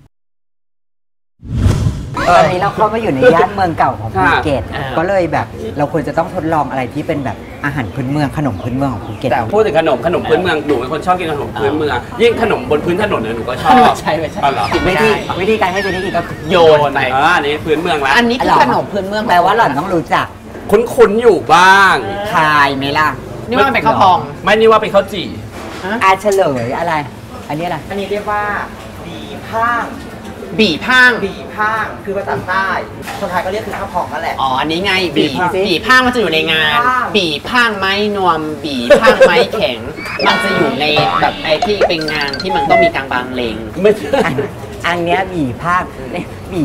ตอนนี้เราเข้ามาอยู่ในย่านเมืองเก่าของภูเก็ตก็เลยแบบเราควรจะต้องทดลองอะไรที่เป็นแบบอาหารพื้นเมืองขนมพื้นเมืองของภูเก็ตแต่พูดถึงขนมพื้นเมืองหนูเป็นคนชอบกินขนมพื้นเมืองยิ่งขนมบนพื้นถนนเนี่ยหนูก็ชอบใช่ไม่ใช่วิธีการให้ตัวนี้อีกก็โยนไปอันนี้พื้นเมืองแล้วอันนี้คือขนมพื้นเมืองแปลว่าหล่อนต้องรู้จักคุ้นๆอยู่บ้างทายไหมล่ะนี่ว่าเป็นข้าวพองไม่นี่ว่าเป็นข้าวจี่เฉลยอะไรอันนี้อะไรอันนี้เรียกว่าบีพ่างบีพ่างคือภาษาใต้คนไทยก็เรียกคือข้าวพองนั่นแหละอ๋ออันนี้ไงบีพ่างมันจะอยู่ในงานบีพ่างไม้นวมบีพ่างไม้แข็งมันจะอยู่ในแบบไอ้ที่เป็นงานที่มันต้องมีกลางบางเลงไม่อันเนี้ยบีพ่างเนี่ยบี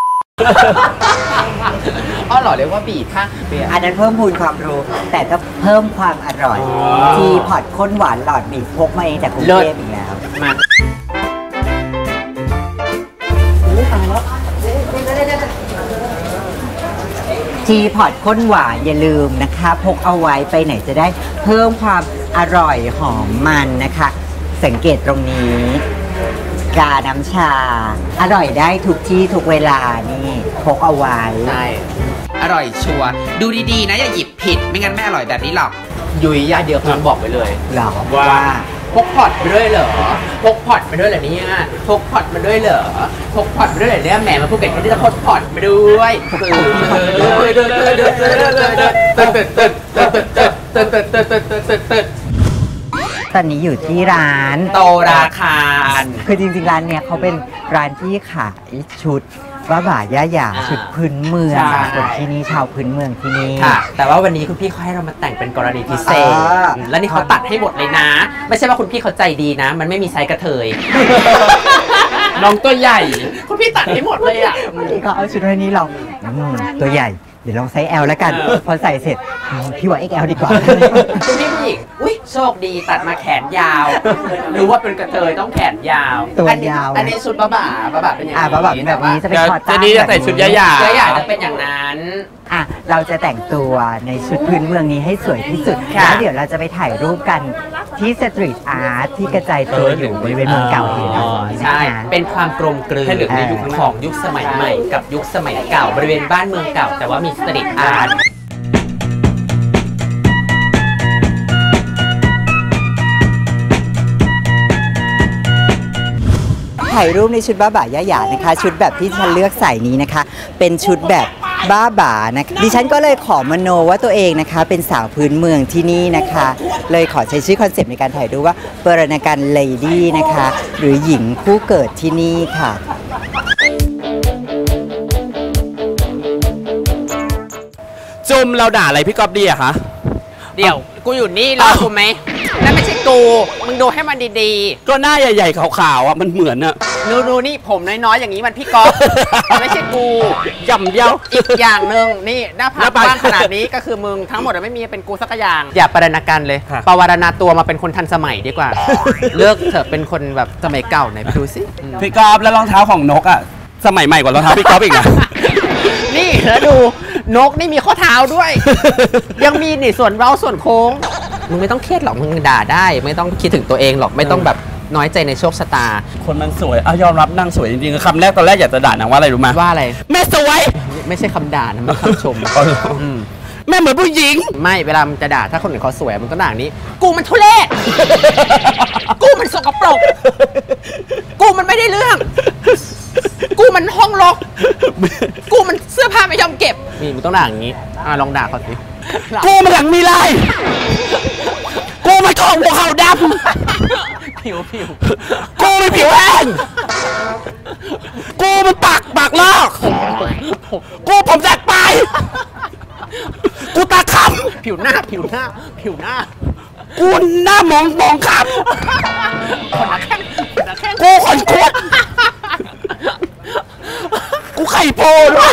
อ๋อเหรอเรียกว่าบีพ่างอันนั้นเพิ่มพูนความรู้แต่ก็เพิ่มความอร่อยทีพอตข้นหวานหลอดบีพกมาเองจากกรุงเทพอีกแล้วมาทีพอตข้นหวานอย่าลืมนะคะพกเอาไว้ไปไหนจะได้เพิ่มความอร่อยหอมมันนะคะสังเกตตรงนี้กาน้ำชาอร่อยได้ทุกที่ทุกเวลานี่พกเอาไว้ใช่อร่อยชัวร์ดูดีๆนะอย่าหยิบผิดไม่งั้นไม่อร่อยแบบนี้หรอกยุ้ยญาติเดียวกันบอกไปเลยหรอว่าพกพอตไปด้วยเหรอพกพอตไปด้วยเหรอเนี่ยพกพอตมาด้วยเหรอพกพอตไปด้วยเหรอเนี่ยแหมมาภูเก็ตเขาจะพกพอตไปด้วยตอนนี้อยู่ที่ร้านโตราคารคือจริงๆร้านเนี้ยเขาเป็นร้านที่ขายชุดบ้าบ่าย่าหยาชุดพื้นเมืองคนที่นี่ชาวพื้นเมืองที่นี่ค่ะแต่ว่าวันนี้คุณพี่เขาให้เรามาแต่งเป็นกรณีพิเศษและนี่เขาตัดให้หมดเลยนะไม่ใช่ว่าคุณพี่เขาใจดีนะมันไม่มีไซส์กระเทยน้องตัวใหญ่คุณพี่ตัดให้หมดเลยอ่ะเขาเอาชุดนี้เราตัวใหญ่เดี๋ยวลองไซส์ L แล้วกันพอใส่เสร็จพี่ว่า XL ดีกว่าคุณพี่ผู้หญิงอุ้ยโชคดีตัดมาแขนยาวหรือว่าเป็นกระเทยต้องแขนยาวตัวยาวอันนี้ชุดบ้าเป็นอย่างนี้บ้าแบบนี้จะเป็นคอต้าจะใส่ชุดยาหยาจะเป็นอย่างนั้นเราจะแต่งตัวในชุดพื้นเมืองนี้ให้สวยที่สุดแล้วเดี๋ยวเราจะไปถ่ายรูปกันที่สตรีทอาร์ตที่กระจายตัวอยู่บริเวณเมืองเก่าเห็นใช่เป็นความกลมกลืนในยุคของยุคสมัยใหม่กับยุคสมัยเก่าบริเวณบ้านเมืองเก่าแต่ว่ามีสตรีทอาร์ตถ่ายรูปในชุดบ้าบ่าย่าหยานะคะชุดแบบที่ฉันเลือกใส่นี้นะคะเป็นชุดแบบบ้าบ่านะคะดิฉันก็เลยขอมโนว่าตัวเองนะคะเป็นสาวพื้นเมืองที่นี่นะคะเลยขอใช้ชื่อคอนเซปต์ในการถ่ายรูปว่าเปรณกันเลดี้นะคะหรือหญิงผู้เกิดที่นี่ค่ะจุมเราด่าอะไรพี่ก๊อฟดีอะคะเดี๋ยวกูอยู่นี่รอกูไหมนั่นไม่ใช่กูมึงดูให้มันดีๆก็หน้าใหญ่ๆขาวๆอ่ะมันเหมือนอะดูนี่ผมน้อยๆอย่างนี้มันพี่ก๊อฟไม่ใช่กูย่ำเดียวอีกอย่างหนึ่งนี่หน้าผากบ้างขนาดนี้ก็คือมึงทั้งหมดไม่มีเป็นกูสักอย่างอย่าปรณกันเลยปวารณาตัวมาเป็นคนทันสมัยดีกว่าเลือกเถอะเป็นคนแบบสมัยเก่าไหนไปดูสิพี่ก๊อฟแล้วรองเท้าของนกอะสมัยใหม่กว่ารองเท้าพี่ก๊อฟอีกนะนี่แล้วดูนกนี่มีข้อเท้าด้วยยังมีนี่ส่วนเว้าส่วนโค้งมึงไม่ต้องเครียดหรอกมึงด่าได้ไม่ต้องคิดถึงตัวเองหรอกไม่ต้องแบบน้อยใจในโชคชะตาคนมันสวยยอมรับนั่งสวยจริงๆคำแรกตอนแรกอยากจะด่านางว่าอะไรรู้ไหมว่าอะไรแม่สวยไม่ใช่คำด่านะมันคำชมแม่เหมือนผู้หญิงไม่เวลามันจะด่าถ้าคนอื่นเขาสวยมันก็ด่านี้กูมันทุเรศกูมันสกปรกกูมันไม่ได้เรื่องกูมันห้องรกกูมันเสื้อผ้าไม่ยอมเก็บนี่มึงต้องด่าอย่างนี้ลองด่าเขาสิกูมันหลังมีลายกูมันทองหัวเขาดำผิวกูมันผิวแห้งกูมันปากลอกกูผมแตกไปกูตาคำผิวหน้ากูหน้ามองขับกูขนคุดกูไข่โพด้วย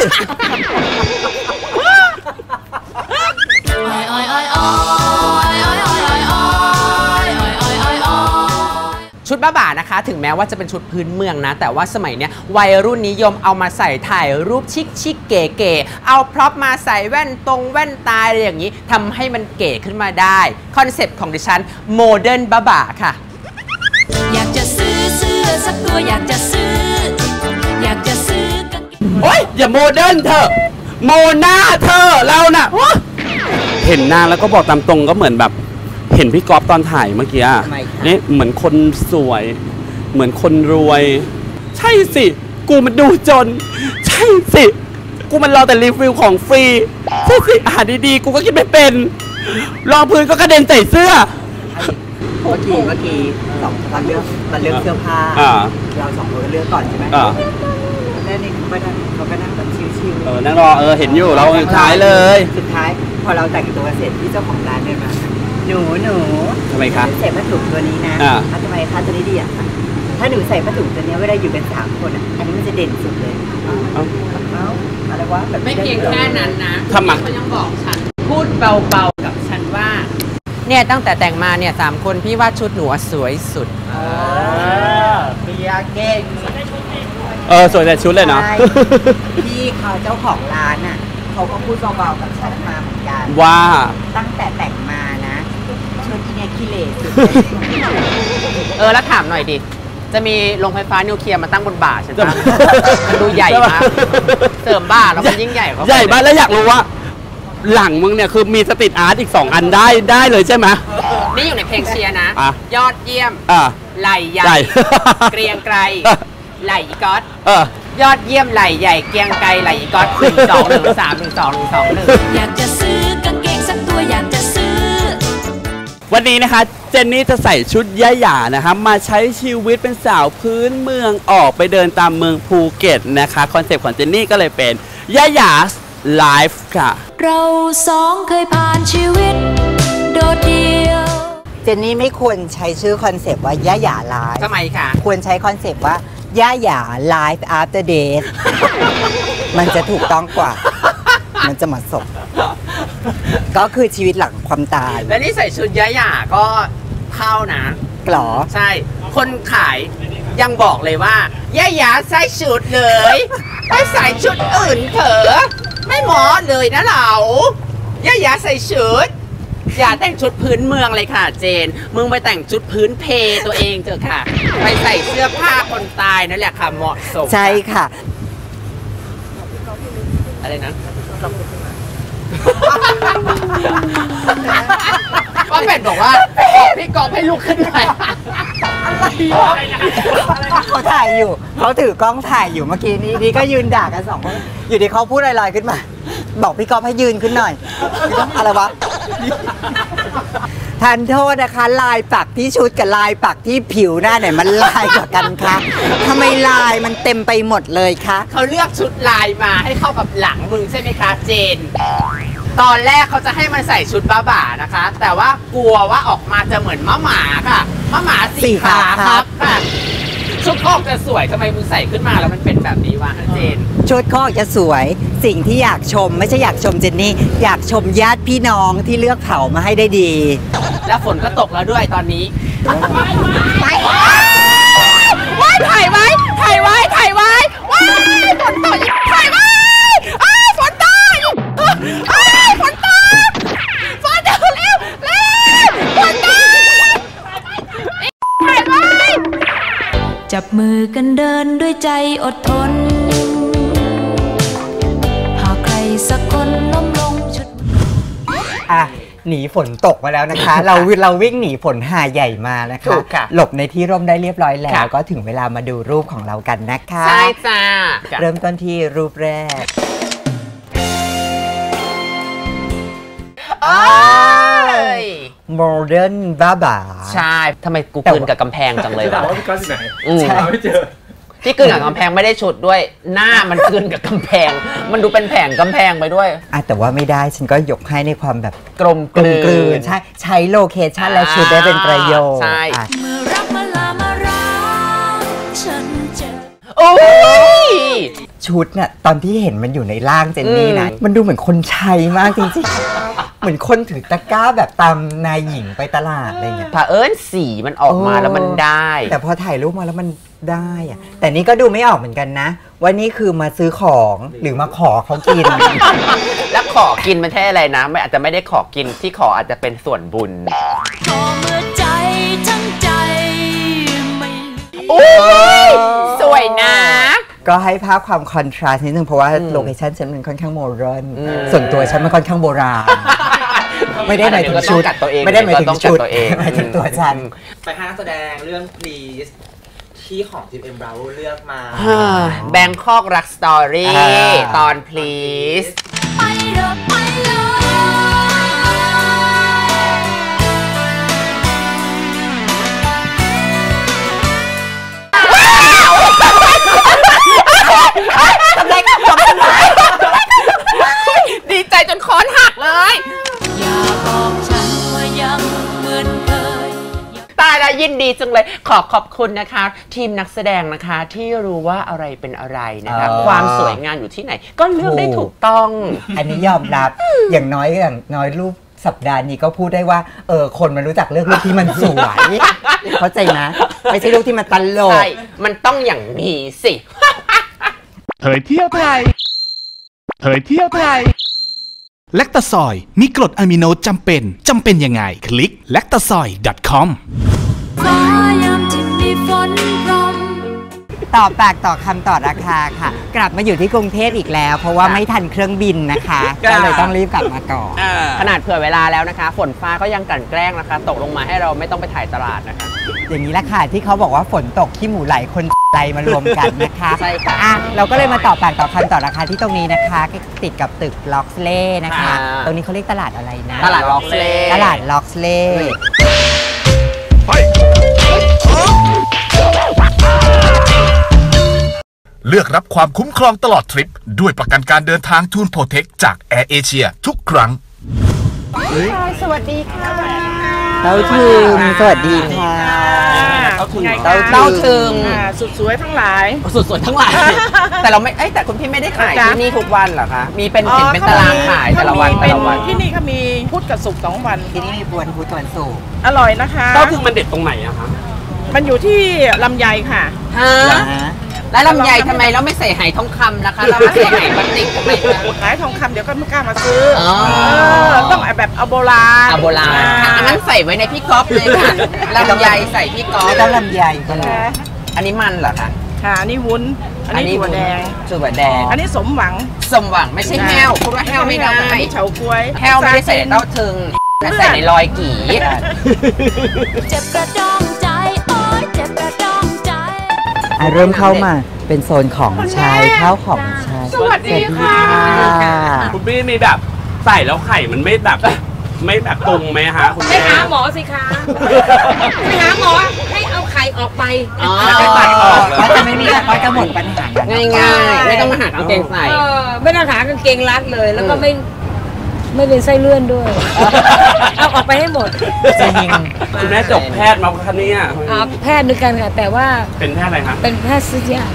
ชุดบ้าบ่านะคะถึงแม้ว่าจะเป็นชุดพื้นเมืองนะแต่ว่าสมัยเนี้ยวัยรุ่นนิยมเอามาใส่ถ่ายรูปชิคเก๋ๆเอาพร็อพมาใส่แว่นตาอะไรอย่างนี้ทำให้มันเก๋ขึ้นมาได้คอนเซ็ปต์ของดิฉันโมเดิร์นบ้าบ่าค่ะอยากจะซื้อเสื้อสักตัวอยากจะซื้อกันโอ๊ยอย่าโมเดิร์นเถอะโมหน้าเธอเราน่ะเห็นหน้าแล้วก็บอกตามตรงก็เหมือนแบบเห็นพี่ก๊อฟตอนถ่ายเมื่อกี้นี่เหมือนคนสวยเหมือนคนรวยใช่สิกูมันดูจนใช่สิกูมันรอแต่รีวิวของฟรีใช่สิอาหารดีๆกูก็คิดไม่เป็นรองพื้นก็กระเด็นใส่เสื้อเมื่อกี้สองคนเลือกเสื้อผ้าเราสองคนเลือกก่อนใช่ไหมแล้วนี่เขาก็นั่งแบบชิวๆนั่งรอเห็นอยู่เราสุดท้ายเลยสุดท้ายพอเราแต่งตัวเสร็จที่เจ้าของร้านเดินมาหนูทำไมคะใส่ผ้าถุงตัวนี้นะทำไมคะตัวนี้ดีอ่ะถ้าหนูใส่ผ้าถุงตัวนี้เวลาอยู่กัน3 คนอันนี้มันจะเด่นสุดเลยอะไรวะแบบไม่เพียงแค่นั้นนะเขายังบอกฉันพูดเบาๆกับฉันว่าเนี่ยตั้งแต่แต่งมาเนี่ย3 คนพี่ว่าชุดหนูสวยสุดเบียเก่งสวยแต่ชุดเลยเนาะพี่เขาเจ้าของร้านอ่ะเขาก็พูดเบาๆกับฉันมาเหมือนกันว่าตั้งแต่แต่งมานะชุดที่เนี่ยขี้เหร่สุดแล้วถามหน่อยดิจะมีโรงไฟฟ้านิวเคลียร์มาตั้งบนบ่าฉันป่ะมันดูใหญ่มากเสริมบ่าแล้วมันยิ่งใหญ่กว่าใหญ่มากแล้วอยากรู้ว่าหลังมึงเนี่ยคือมีสตรีทอาร์ตอีก2 อันได้เลยใช่ไหมนี่อยู่ในเพลงเชียร์นะยอดเยี่ยมไหล่ใหญ่เกรียงไกรไหล่อีก๊อตยอดเยี่ยมไหล่ใหญ่เกรียงไกรไหล่อีก๊อต1-2-1-3-1-2-1-2 อยากจะซื้อกางเกงสักตัวอยากจะซื้อวันนี้นะคะเจนนี่จะใส่ชุดย่าหยานะคะมาใช้ชีวิตเป็นสาวพื้นเมืองออกไปเดินตามเมืองภูเก็ตนะคะคอนเซปต์ของเจนนี่ก็เลยเป็นย่าหยาไลฟ์ค่ะเรา2เคยผ่านชีวิตโดดเดี่ยวเจนนี่ไม่ควรใช้ชื่อคอนเซปต์ว่าย่าหยาไลฟ์ทำไมคะควรใช้คอนเซปต์ว่าย่าหยาไลฟ์ after death มันจะถูกต้องกว่ามันจะเหมาะสมก็คือชีวิตหลังความตายและนี่ใส่ชุดย่าหยาก็เข้านะหรอใช่คนขายยังบอกเลยว่าย่าหยาใส่ชุดเลยไปใส่ชุดอื่นเถอะไม่เหมาะเลยนะเราย่าหยาใส่ชุดอย่าแต่งชุดพื้นเมืองเลยค่ะเจนมึงไปแต่งชุดพื้นเพตัวเองเถอะค่ะไปใส่เสื้อผ้าคนตายนั่นแหละค่ะเหมาะสมใช่ค่ะอะไรนะป้าเป็ดบอกว่าพี่กอล์ฟให้ลุกขึ้นหน่อยเขาถ่ายอยู่เขาถือกล้องถ่ายอยู่เมื่อกี้นี้ก็ยืนด่ากัน2 คนอยู่ดีเขาพูดลอยๆขึ้นมาบอกพี่กอล์ฟให้ยืนขึ้นหน่อยอะไรวะทานโทษนะคะลายปักที่ชุดกับลายปักที่ผิวหน้าไหนมันลายกว่ากันคะทำไมลายมันเต็มไปหมดเลยคะเขาเลือกชุดลายมาให้เข้ากับหลังมึงใช่ไหมคะเจนตอนแรกเขาจะให้มันใส่ชุดบ้าบ่านะคะแต่ว่ากลัวว่าออกมาจะเหมือนมะหมาค่ะมะหมา4 ขาครับค่ะชุดคอกจะสวยทำไมมึงใส่ขึ้นมาแล้วมันเป็นแบบนี้วะเจนชุดคอกจะสวยสิ่งที่อยากชมไม่ใช่อยากชมเจนนี่อยากชมญาติพี่น้องที่เลือกเผามาให้ได้ดีแล้วฝนก็ตกแล้วด้วยตอนนี้ว้ายถ่ายไว้ว้ายฝนตกถ่ายไว้ฝนตกฝนตกเร็วฝนตกถ่ายไว้จับมือกันเดินด้วยใจอดทนหากใครสักคนล้มลงชุดหนีฝนตกมาแล้วนะคะ เราวิ่งหนีฝนหาใหญ่มานะคะหลบในที่ร่มได้เรียบร้อยแล้วก็ถึงเวลามาดูรูปของเรากันนะคะใช่จ้าเริ่มต้นที่รูปแรกโมเดิร์นบ้าใช่ทำไมกูกลืนกับกำแพงจังเลยวะว่าพี่ก๊อตที่ไหนใช่ไม่เจอที่กลืนกับกำแพงไม่ได้ฉุดด้วยหน้ามันกลืนกับกำแพง มันดูเป็นแผงกำแพงไปด้วยแต่ว่าไม่ได้ฉันก็ยกให้ในความแบบกลมกลืนใช้โลเคชั่นและชุดได้เป็นประโยชน์ใช่เมื่อรักมาลามารักฉันเจอโอ้ยชุดน่ะตอนที่เห็นมันอยู่ในร่างเจนนี่นะมันดูเหมือนคนใช้มากจริงๆเหมือนคนถือตะกร้าแบบตามนายหญิงไปตลาดอะไรเงี้ยสีมันออกมาแล้วมันได้แต่พอถ่ายรูปมาแล้วมันได้อะแต่นี่ก็ดูไม่ออกเหมือนกันนะว่านี่คือมาซื้อของหรือมาขอเขากินแล้วขอกินมันแค่อะไรนะไม่อาจจะไม่ได้ขอกินที่ขออาจจะเป็นส่วนบุญขอเมื่อใจทั้งใจไม่โอ้ยสวยนะก็ให้ภาพความคอนทราสต์นิดนึงเพราะว่าโลเคชั่นฉันมันค่อนข้างโมเดิร์นส่วนตัวฉันมันค่อนข้างโบราณไม่ได้หมายถึงชุดไม่ได้หมายถึงชุดหมายถึงตัวฉันไปห้างแสดงเรื่อง Please ที่ของทีมเอ็มเราเลือกมาแบงคอกรักสตอรี่ตอน Please ไปเถอะไปดีใจจนคอนหักเลยอย่าบอกฉันว่ายังเหมือนเคยตายแล้วยินดีจังเลยขอบคุณนะคะทีมนักแสดงนะคะที่รู้ว่าอะไรเป็นอะไรนะคะความสวยงามอยู่ที่ไหนก็เลือกได้ถูกต้องอันนี้ยอมรับอย่างน้อยรูปสัปดาห์นี้ก็พูดได้ว่าคนมันรู้จักเลือกรูปที่มันสวยเข้าใจนะไม่ใช่รูปที่มันตลกใช่มันต้องอย่างนี้สิเผยเที่ยวไทยแลคตาซอยมีกรดอะมิโนจำเป็นยังไงคลิก lactasoy.com ฟ้ายามที่มีฝนพรำต่อปากต่อคำต่อราคาค่ะกลับมาอยู่ที่กรุงเทพอีกแล้วเพราะว่าไม่ทันเครื่องบินนะคะก็เลยต้องรีบกลับมาก่อนขนาดเผื่อเวลาแล้วนะคะฝนฟ้าก็ยังกลั่นแกล้งนะคะตกลงมาให้เราไม่ต้องไปถ่ายตลาดนะคะอย่างนี้แหละค่ะที่เขาบอกว่าฝนตกขี้หมูไหลคนไหลมารวมกันนะคะใช่ค่ะเราก็เลยมาต่อปากต่อคำต่อราคาที่ตรงนี้นะคะติดกับตึกล็อกสเล่นะคะตรงนี้เขาเรียกตลาดอะไรนะตลาดล็อกสเล่เลือกรับความคุ้มครองตลอดทริปด้วยประกันการเดินทางทูนโปรเทคจากแอร์เอเชียทุกครั้งสวัสดีค่ะเต้าถึงสวัสดีค่ะเต้าถึงสุดสวยทั้งหลายสุดสวยทั้งหลายแต่เราไม่แต่คุณพี่ไม่ได้ขายที่นี่ทุกวันเหรอคะมีเป็นเห็นเป็นตารางขายแต่ละวันที่นี่เขามีพุธกับศุกร์2 วันที่นี่มีวันพุธวันศุกร์อร่อยนะคะเต้าถึงมันเด็ดตรงไหนอะคะมันอยู่ที่ลำไยค่ะแล้วลำไยทำไมเราไม่ใส่ไหทองคำนะคะเราไม่ใส่ไหพลาสติกทำไมไหทองคำเดี๋ยวก็ไม่กล้ามาซื้อต้องแบบเอาโบราณอันนั้นใส่ไว้ในพี่ก๊อฟเลยค่ะลำไยใส่พี่ก๊อฟแล้วลำไยก็เลยอันนี้มันเหรอคะค่ะอันนี้วุ้นอันนี้ถั่วแดงอันนี้สมหวังไม่ใช่แห้วคุณว่าแห้วไม่ได้อันนี้เฉาก๊วยแห้วไม่ได้ใส่เต้าถึงใส่ในลอยกี่เจ็บกระดองใจเจ็บกระดองใจเริ่มเข้ามาเป็นโซนของชายข้าวของชายสวัสดีค่ะคุณพี่มีแบบใส่แล้วไข่มันไม่แบบตรงไหมคะคุณไปหาหมอสิคะไปหาหมอให้เอาไข่ออกไปจะตัดออกแล้วจะไม่มีเขาจะหมดปัญหาง่ายๆไม่ต้องมาหากางเกงใส่ไม่ต้องหากางเกงรัดเลยแล้วก็ไม่เป็นไส้เลื่อนด้วยเอาออกไปให้หมดจริงคุณแม่จบแพทย์มาคะเนี่ยแพทย์ด้วยกันค่ะแต่ว่าเป็นแพทย์อะไรคะเป็นแพทย์ศิษยา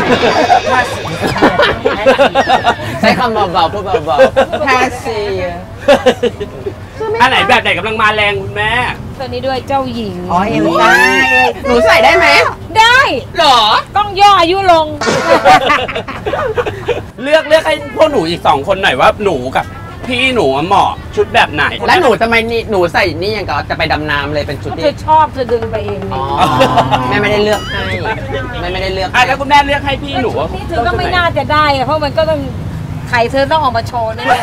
ใช้คำเบาๆพูดเบาๆแพทย์ศิษยาอันไหนแบบไหนกำลังมาแรงคุณแม่ตัวนี้ด้วยเจ้าหญิงเอวได้หนูใส่ได้ไหมได้หรอต้องย่ออายุลงเลือกให้พวกหนูอีก2 คนหน่อยว่าหนูกับพี่หนูเหมาะชุดแบบไหนแล้วหนูทำไมหนูใส่นี่ยังก็จะไปดำน้ำเลยเป็นชุดที่เธอชอบเธอดึงไปเองแม่ไม่ได้เลือกให้ไม่ได้เลือกแล้วคุณแม่เลือกให้พี่หนูนี่เธอก็ไม่น่าจะได้เพราะมันก็ต้องไข่เธอต้องออกมาโชว์นี่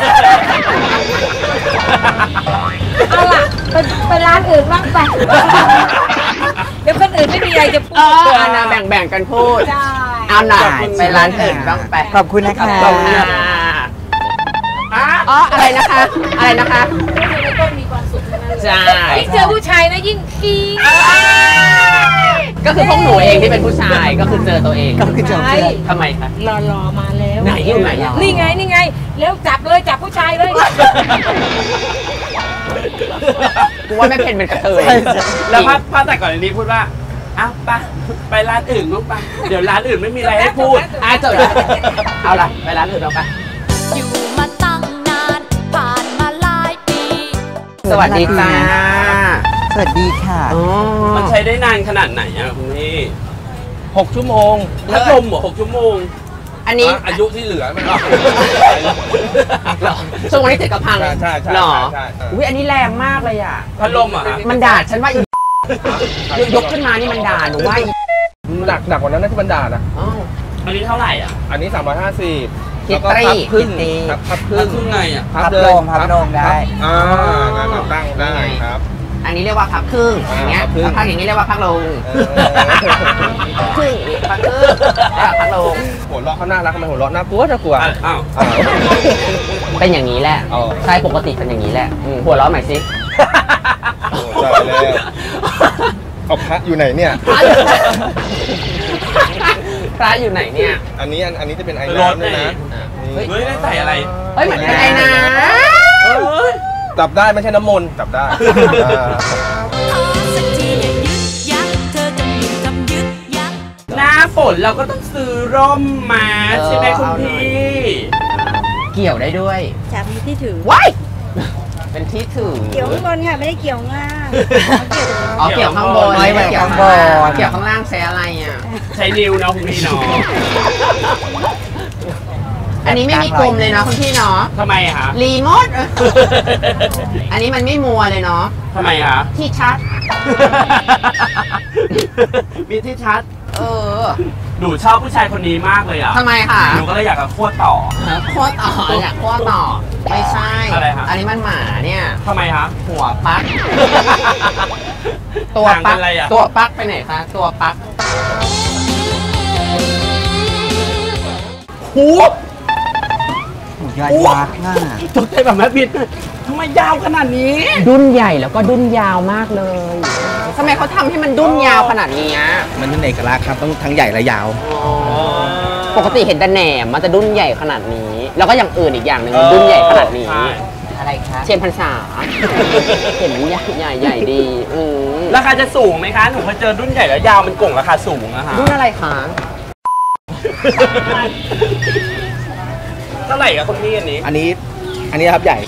เอาล่ะไปร้านอื่นบ้างไปเดี๋ยวคนอื่นไม่มีอะไรจะพูดนะแบ่งกันพูดเอาหน่อยไปร้านอื่นบ้างไปขอบคุณนะคะอะไรนะคะแล้วก็มีความสุขนะใช่ยิ่งเจอผู้ชายนะยิ่งกี๊ดก็คือพวกหนูเองที่เป็นผู้ชายก็คือเจอตัวเองก็คือเจอเพื่อนทำไมคะรอมาแล้วไหนอยู่ไหนอะนี่ไงแล้วจับเลยจับผู้ชายเลยกูว่าแม่เพนเป็นกระเทยแล้วพาแต่ก่อนนี้พูดว่าอ้าวไปร้านอื่นมั้งปะเดี๋ยวร้านอื่นไม่มีอะไรให้พูดจบแล้วเอาล่ะไปร้านอื่นเอาไปอยู่มาตั้งนานผ่านมาหลายปีสวัสดีจ้าสวัสดีค่ะมันใช้ได้นานขนาดไหนอะคุณพี่6 ชั่วโมงพัดลมเหรอ6 ชั่วโมงอันนี้อายุที่เหลือมันช่วงวันนี้ติดกับพังใช่หรออุ้ยอันนี้แรงมากเลยอ่ะพัดลมอ่ะมันด่าฉันว่ายกขึ้นมานี่มันด่าหนูว่าหนักกว่านั้นนะที่บรรดานะอันนี้เท่าไหร่อ่ะอันนี้350 คิดแล้วก็ตรีพับครึ่งพับครึ่งไงอ่ะพับลงได้งานตั้งได้ครับอันนี้เรียกว่าพักครึ่งอย่างเงี้ยพักอย่างนี้เรียกว่าพักลงครึ่งพักครึ่งพักลงหัวเราะเขาน่ารักทำไมหัวเราะน่ากลัวอ้าวเป็นอย่างนี้แหละใช่ปกติเป็นอย่างนี้แหละหัวเราะใหม่สิใช่แล้วเอาพระอยู่ไหนเนี่ยพระอยู่ไหนเนี่ยอันนี้จะเป็นไอ้น้ำด้วยนะเฮ้ยได้ใส่อะไรเฮ้ยเหมือนเป็นไอ้น้ำจับได้ไม่ใช่น้ำมนต์จับได้สักทีอย่ายึกยักเธอจะอยู่กับยึกยักหน้าฝนเราก็ต้องซื้อร่มมาใช่ไหมคุณพี่เกี่ยวได้ด้วยจับมีที่ถือว้ายเป็นที่ถือเกี่ยวข้างบนค่ะไม่ได้เกี่ยวข้างล่างอ๋อเกี่ยวข้างบนไม่เกี่ยวข้างบนเกี่ยวข้างล่างใช้อะไรอ่ะใช้นิ้วเนาะคุณพี่เนาะอันนี้ไม่มีกลมเลยเนาะคุณพี่เนาะทำไมอะคะรีโมทอันนี้มันไม่มัวเลยเนาะทำไมคะที่ชัดมีที่ชัดหหนูชอบผู้ชายคนนี้มากเลยอ่ะทำไมคะหนูก็เลยอยากจะคั่วต่อขั้วต่อเนี่ยขั้วต่อไม่ใช่อะไรคะอันนี้มันหมาเนี่ยทำไมคะหัวปัก ตัวห่างกัปันกอะไรอะตัวปักไปไหนคะตัวปักหูยายยักษ์น่ะตกใจแบบแม่บิดทำไมยาวขนาดนี้ดุ้นใหญ่แล้วก็ดุ้นยาวมากเลยทำไมเขาทำให้มันดุ้นยาวขนาดนี้อะมันเป็นเอกลักษณ์ครับต้องทั้งใหญ่และยาวปกติเห็นแต่แหนมมันจะดุ้นใหญ่ขนาดนี้ แล้วก็อย่างอื่นอีกอย่างหนึ่งดุ้นใหญ่ขนาดนี้อะไรคะเชียนพรรษาเห็นใหญ่ดีราคาจะสูงไหมคะ หนูเคยเจอรุ่นใหญ่แล้วยาวมันโก่งราคาสูงอะค่ะรุ่นอะไรคะเท่าไหร่กับคนพี่อันนี้อันนี้ครับใหญ่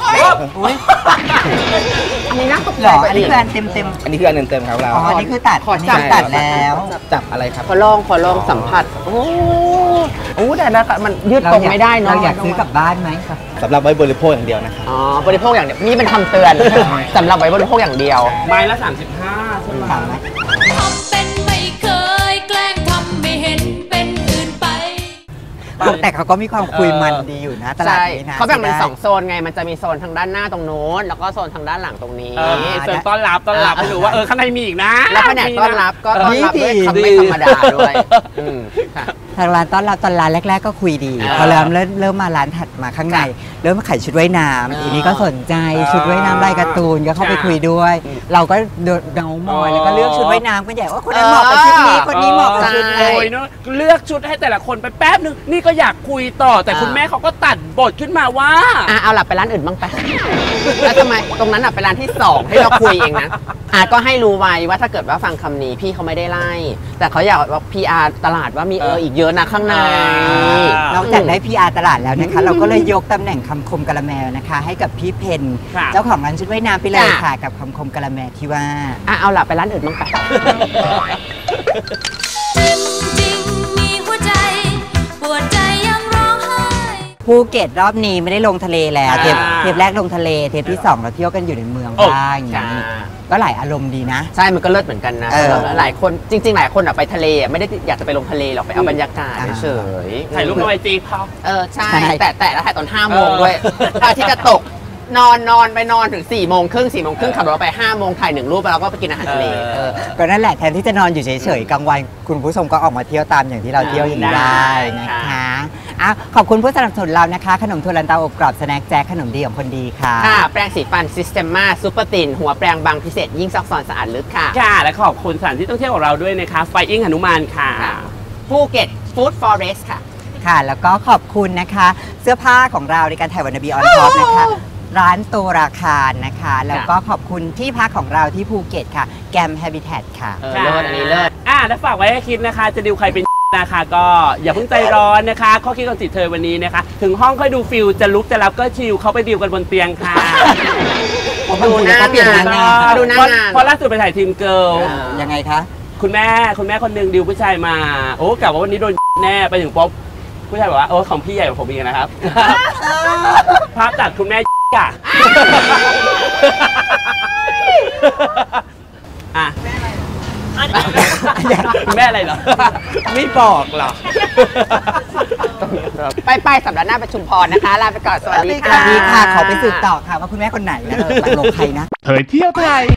อันนี้น่าตกหใจรอไปอันดินี้คืออันเต็มอันนี้คืออันเต็มครับเราอ๋ออันนี้คือตัดขออันนี้จับคือตัดแล้วจับอะไรครับขอลองสัมผัสโอ้แต่ละมันยืดตรงไม่ได้เนาะเราอยากซื้อกลับบ้านไหมสำหรับไว้บริโภคอย่างเดียวนะครับอ๋อบริโภคอย่างเดียวนี่เป็นคำเตือนสำหรับไว้บริโภคอย่างเดียวไม้ละ 35ใช่ไหมสั่งไหมทำเป็นไม่เคยแกล้งทำไม่เห็นเป็นอื่นไปแต่เขาก็มีความคุยมันดีอยู่นะตลาดใช่นี้นะเขาแบ่งเป็นใช้ได้ 2 โซนไงมันจะมีโซนทางด้านหน้าตรงโน้นแล้วก็โซนทางด้านหลังตรงนี้เสริมต้อนรับให้ดูว่าข้างในมีอีกนะแล้วแผนกต้อนรับก็ต้อนรับด้วยคำไม่ธรรมดาด้วยค่ะทางร้านต้อนรับตอนร้านแรก ๆ ก็คุยดีพอเริ่มมาร้านถัดมาข้างใน เริ่มมาขายชุดว่ายน้ำทีนี้ก็สนใจชุดว่ายน้ำลายการ์ตูนก็เข้าไปคุยด้วย เราก็เดามอยแล้วก็เลือกชุดว่ายน้ำกันใหญ่ว่าคนนั้นเหมาะกับชุดนี้คนนี้เหมาะกับชุดนี้โอ้ยเนอะเลือกชุดให้แต่ละคนไปแป๊บนึงนี่ก็อยากคุยต่อแต่คุณแม่เขาก็ตัดบทขึ้นมาว่าเอาหลับไปร้านอื่นบ้างไปแล้วทำไมตรงนั้นไปร้านที่2ให้เราคุยเองนะก็ให้รู้ไว้ว่าถ้าเกิดว่าฟังคำนี้พี่เขาไม่ได้ไล่แต่เขาอยากว่า PR ตลาดว่ามีอีกเยอะนะข้างในนอกจากได้ PR ตลาดแล้วนะคะ เราก็เลยยกตำแหน่งคำคมกะละแมนะคะ ให้กับพี่เพนเจ้าของร้านชุดว่ายน้ำไปเลยค่ะกับคำคมกะละแมที่ว่าเอาหลับไปร้านอื่นบ้างไปจริงมีหัวใจปวดใจยังร้องไห้ภูเก็ตรอบนี้ไม่ได้ลงทะเลแล้วเทปแรกลงทะเลเทปที่2เราเที่ยวกันอยู่ในเมืองบ้างอย่างนี้ก็หลายอารมณ์ดีนะใช่มันก็เลิศเหมือนกันนะหลายคนจริงๆหลายคนไปทะเลไม่ได้อยากจะไปลงทะเลหรอกไปเอาบรรยากาศเฉยถ่ายรูปลงไอจีเขาใช่แต่แล้วถ่ายตอน5 โมงด้วยอาทิตย์จะตกนอนไปนอนถึง4 โมงครึ่งขับรถไป5 โมงถ่าย1 รูปแล้วก็ไปกินอาหารทะเลก็นั่นแหละแทนที่จะนอนอยู่เฉยๆกลางวันคุณผู้ชมก็ออกมาเที่ยวตามอย่างที่เราเที่ยวอย่างนี้ได้นะคะขอบคุณผู้สนับสนุนเรานะคะขนมถั่วลันเตาอบกรอบสแน็คแจ็คขนมดีของคนดีค่ะแปรงสีฟันซิสเตมมาซูเปอร์ตินหัวแปรงบางพิเศษยิ่งซอกซอนสะอาดลึกค่ะค่ะและขอบคุณสถานที่ท่องเที่ยวของเราด้วยนะคะไฟอิงหนุมานค่ะภูเก็ตฟู้ดฟอเรสต์ค่ะแล้วก็ขอบคุณนะคะเสื้อผ้าของเราในการถ่ายวันนบีออนท็อปนะคะร้านโตราคารนะคะแล้วก็ขอบคุณที่พักของเราที่ภูเก็ตค่ะแกมแฮบิแทตค่ะเลิศอันนี้เลิศแล้วฝากไว้ให้คิดนะคะจะดิวใครเป็นนะคะก็อย่าเพิ่งใจร้อนนะคะข้อคิดของจิตเธอวันนี้นะคะถึงห้องค่อยดูฟิลจะลุกจะรับก็ชิลเขาไปดิวกันบนเตียงค่ะดูหน้างานดูหน้างานเพราะล่าสุดไปถ่ายทีมเกิร์ลยังไงคะคุณแม่คนหนึ่งดิวผู้ชายมาโอ้กะว่าวันนี้โดนแน่ไปถึงป๊อปผู้ชายบอกว่าของพี่ใหญ่กว่าผมอีกนะครับภาพตัดคุณแม่ก่ะแม่อะไรเหรอไม่บอกหรอไปสัปดาห์หน้าประชุมพรนะคะลาไปก่อนสวัสดีค่ะขอไปสืบต่อค่ะว่าคุณแม่คนไหนนะลงใครนะเผยเที่ยวไทย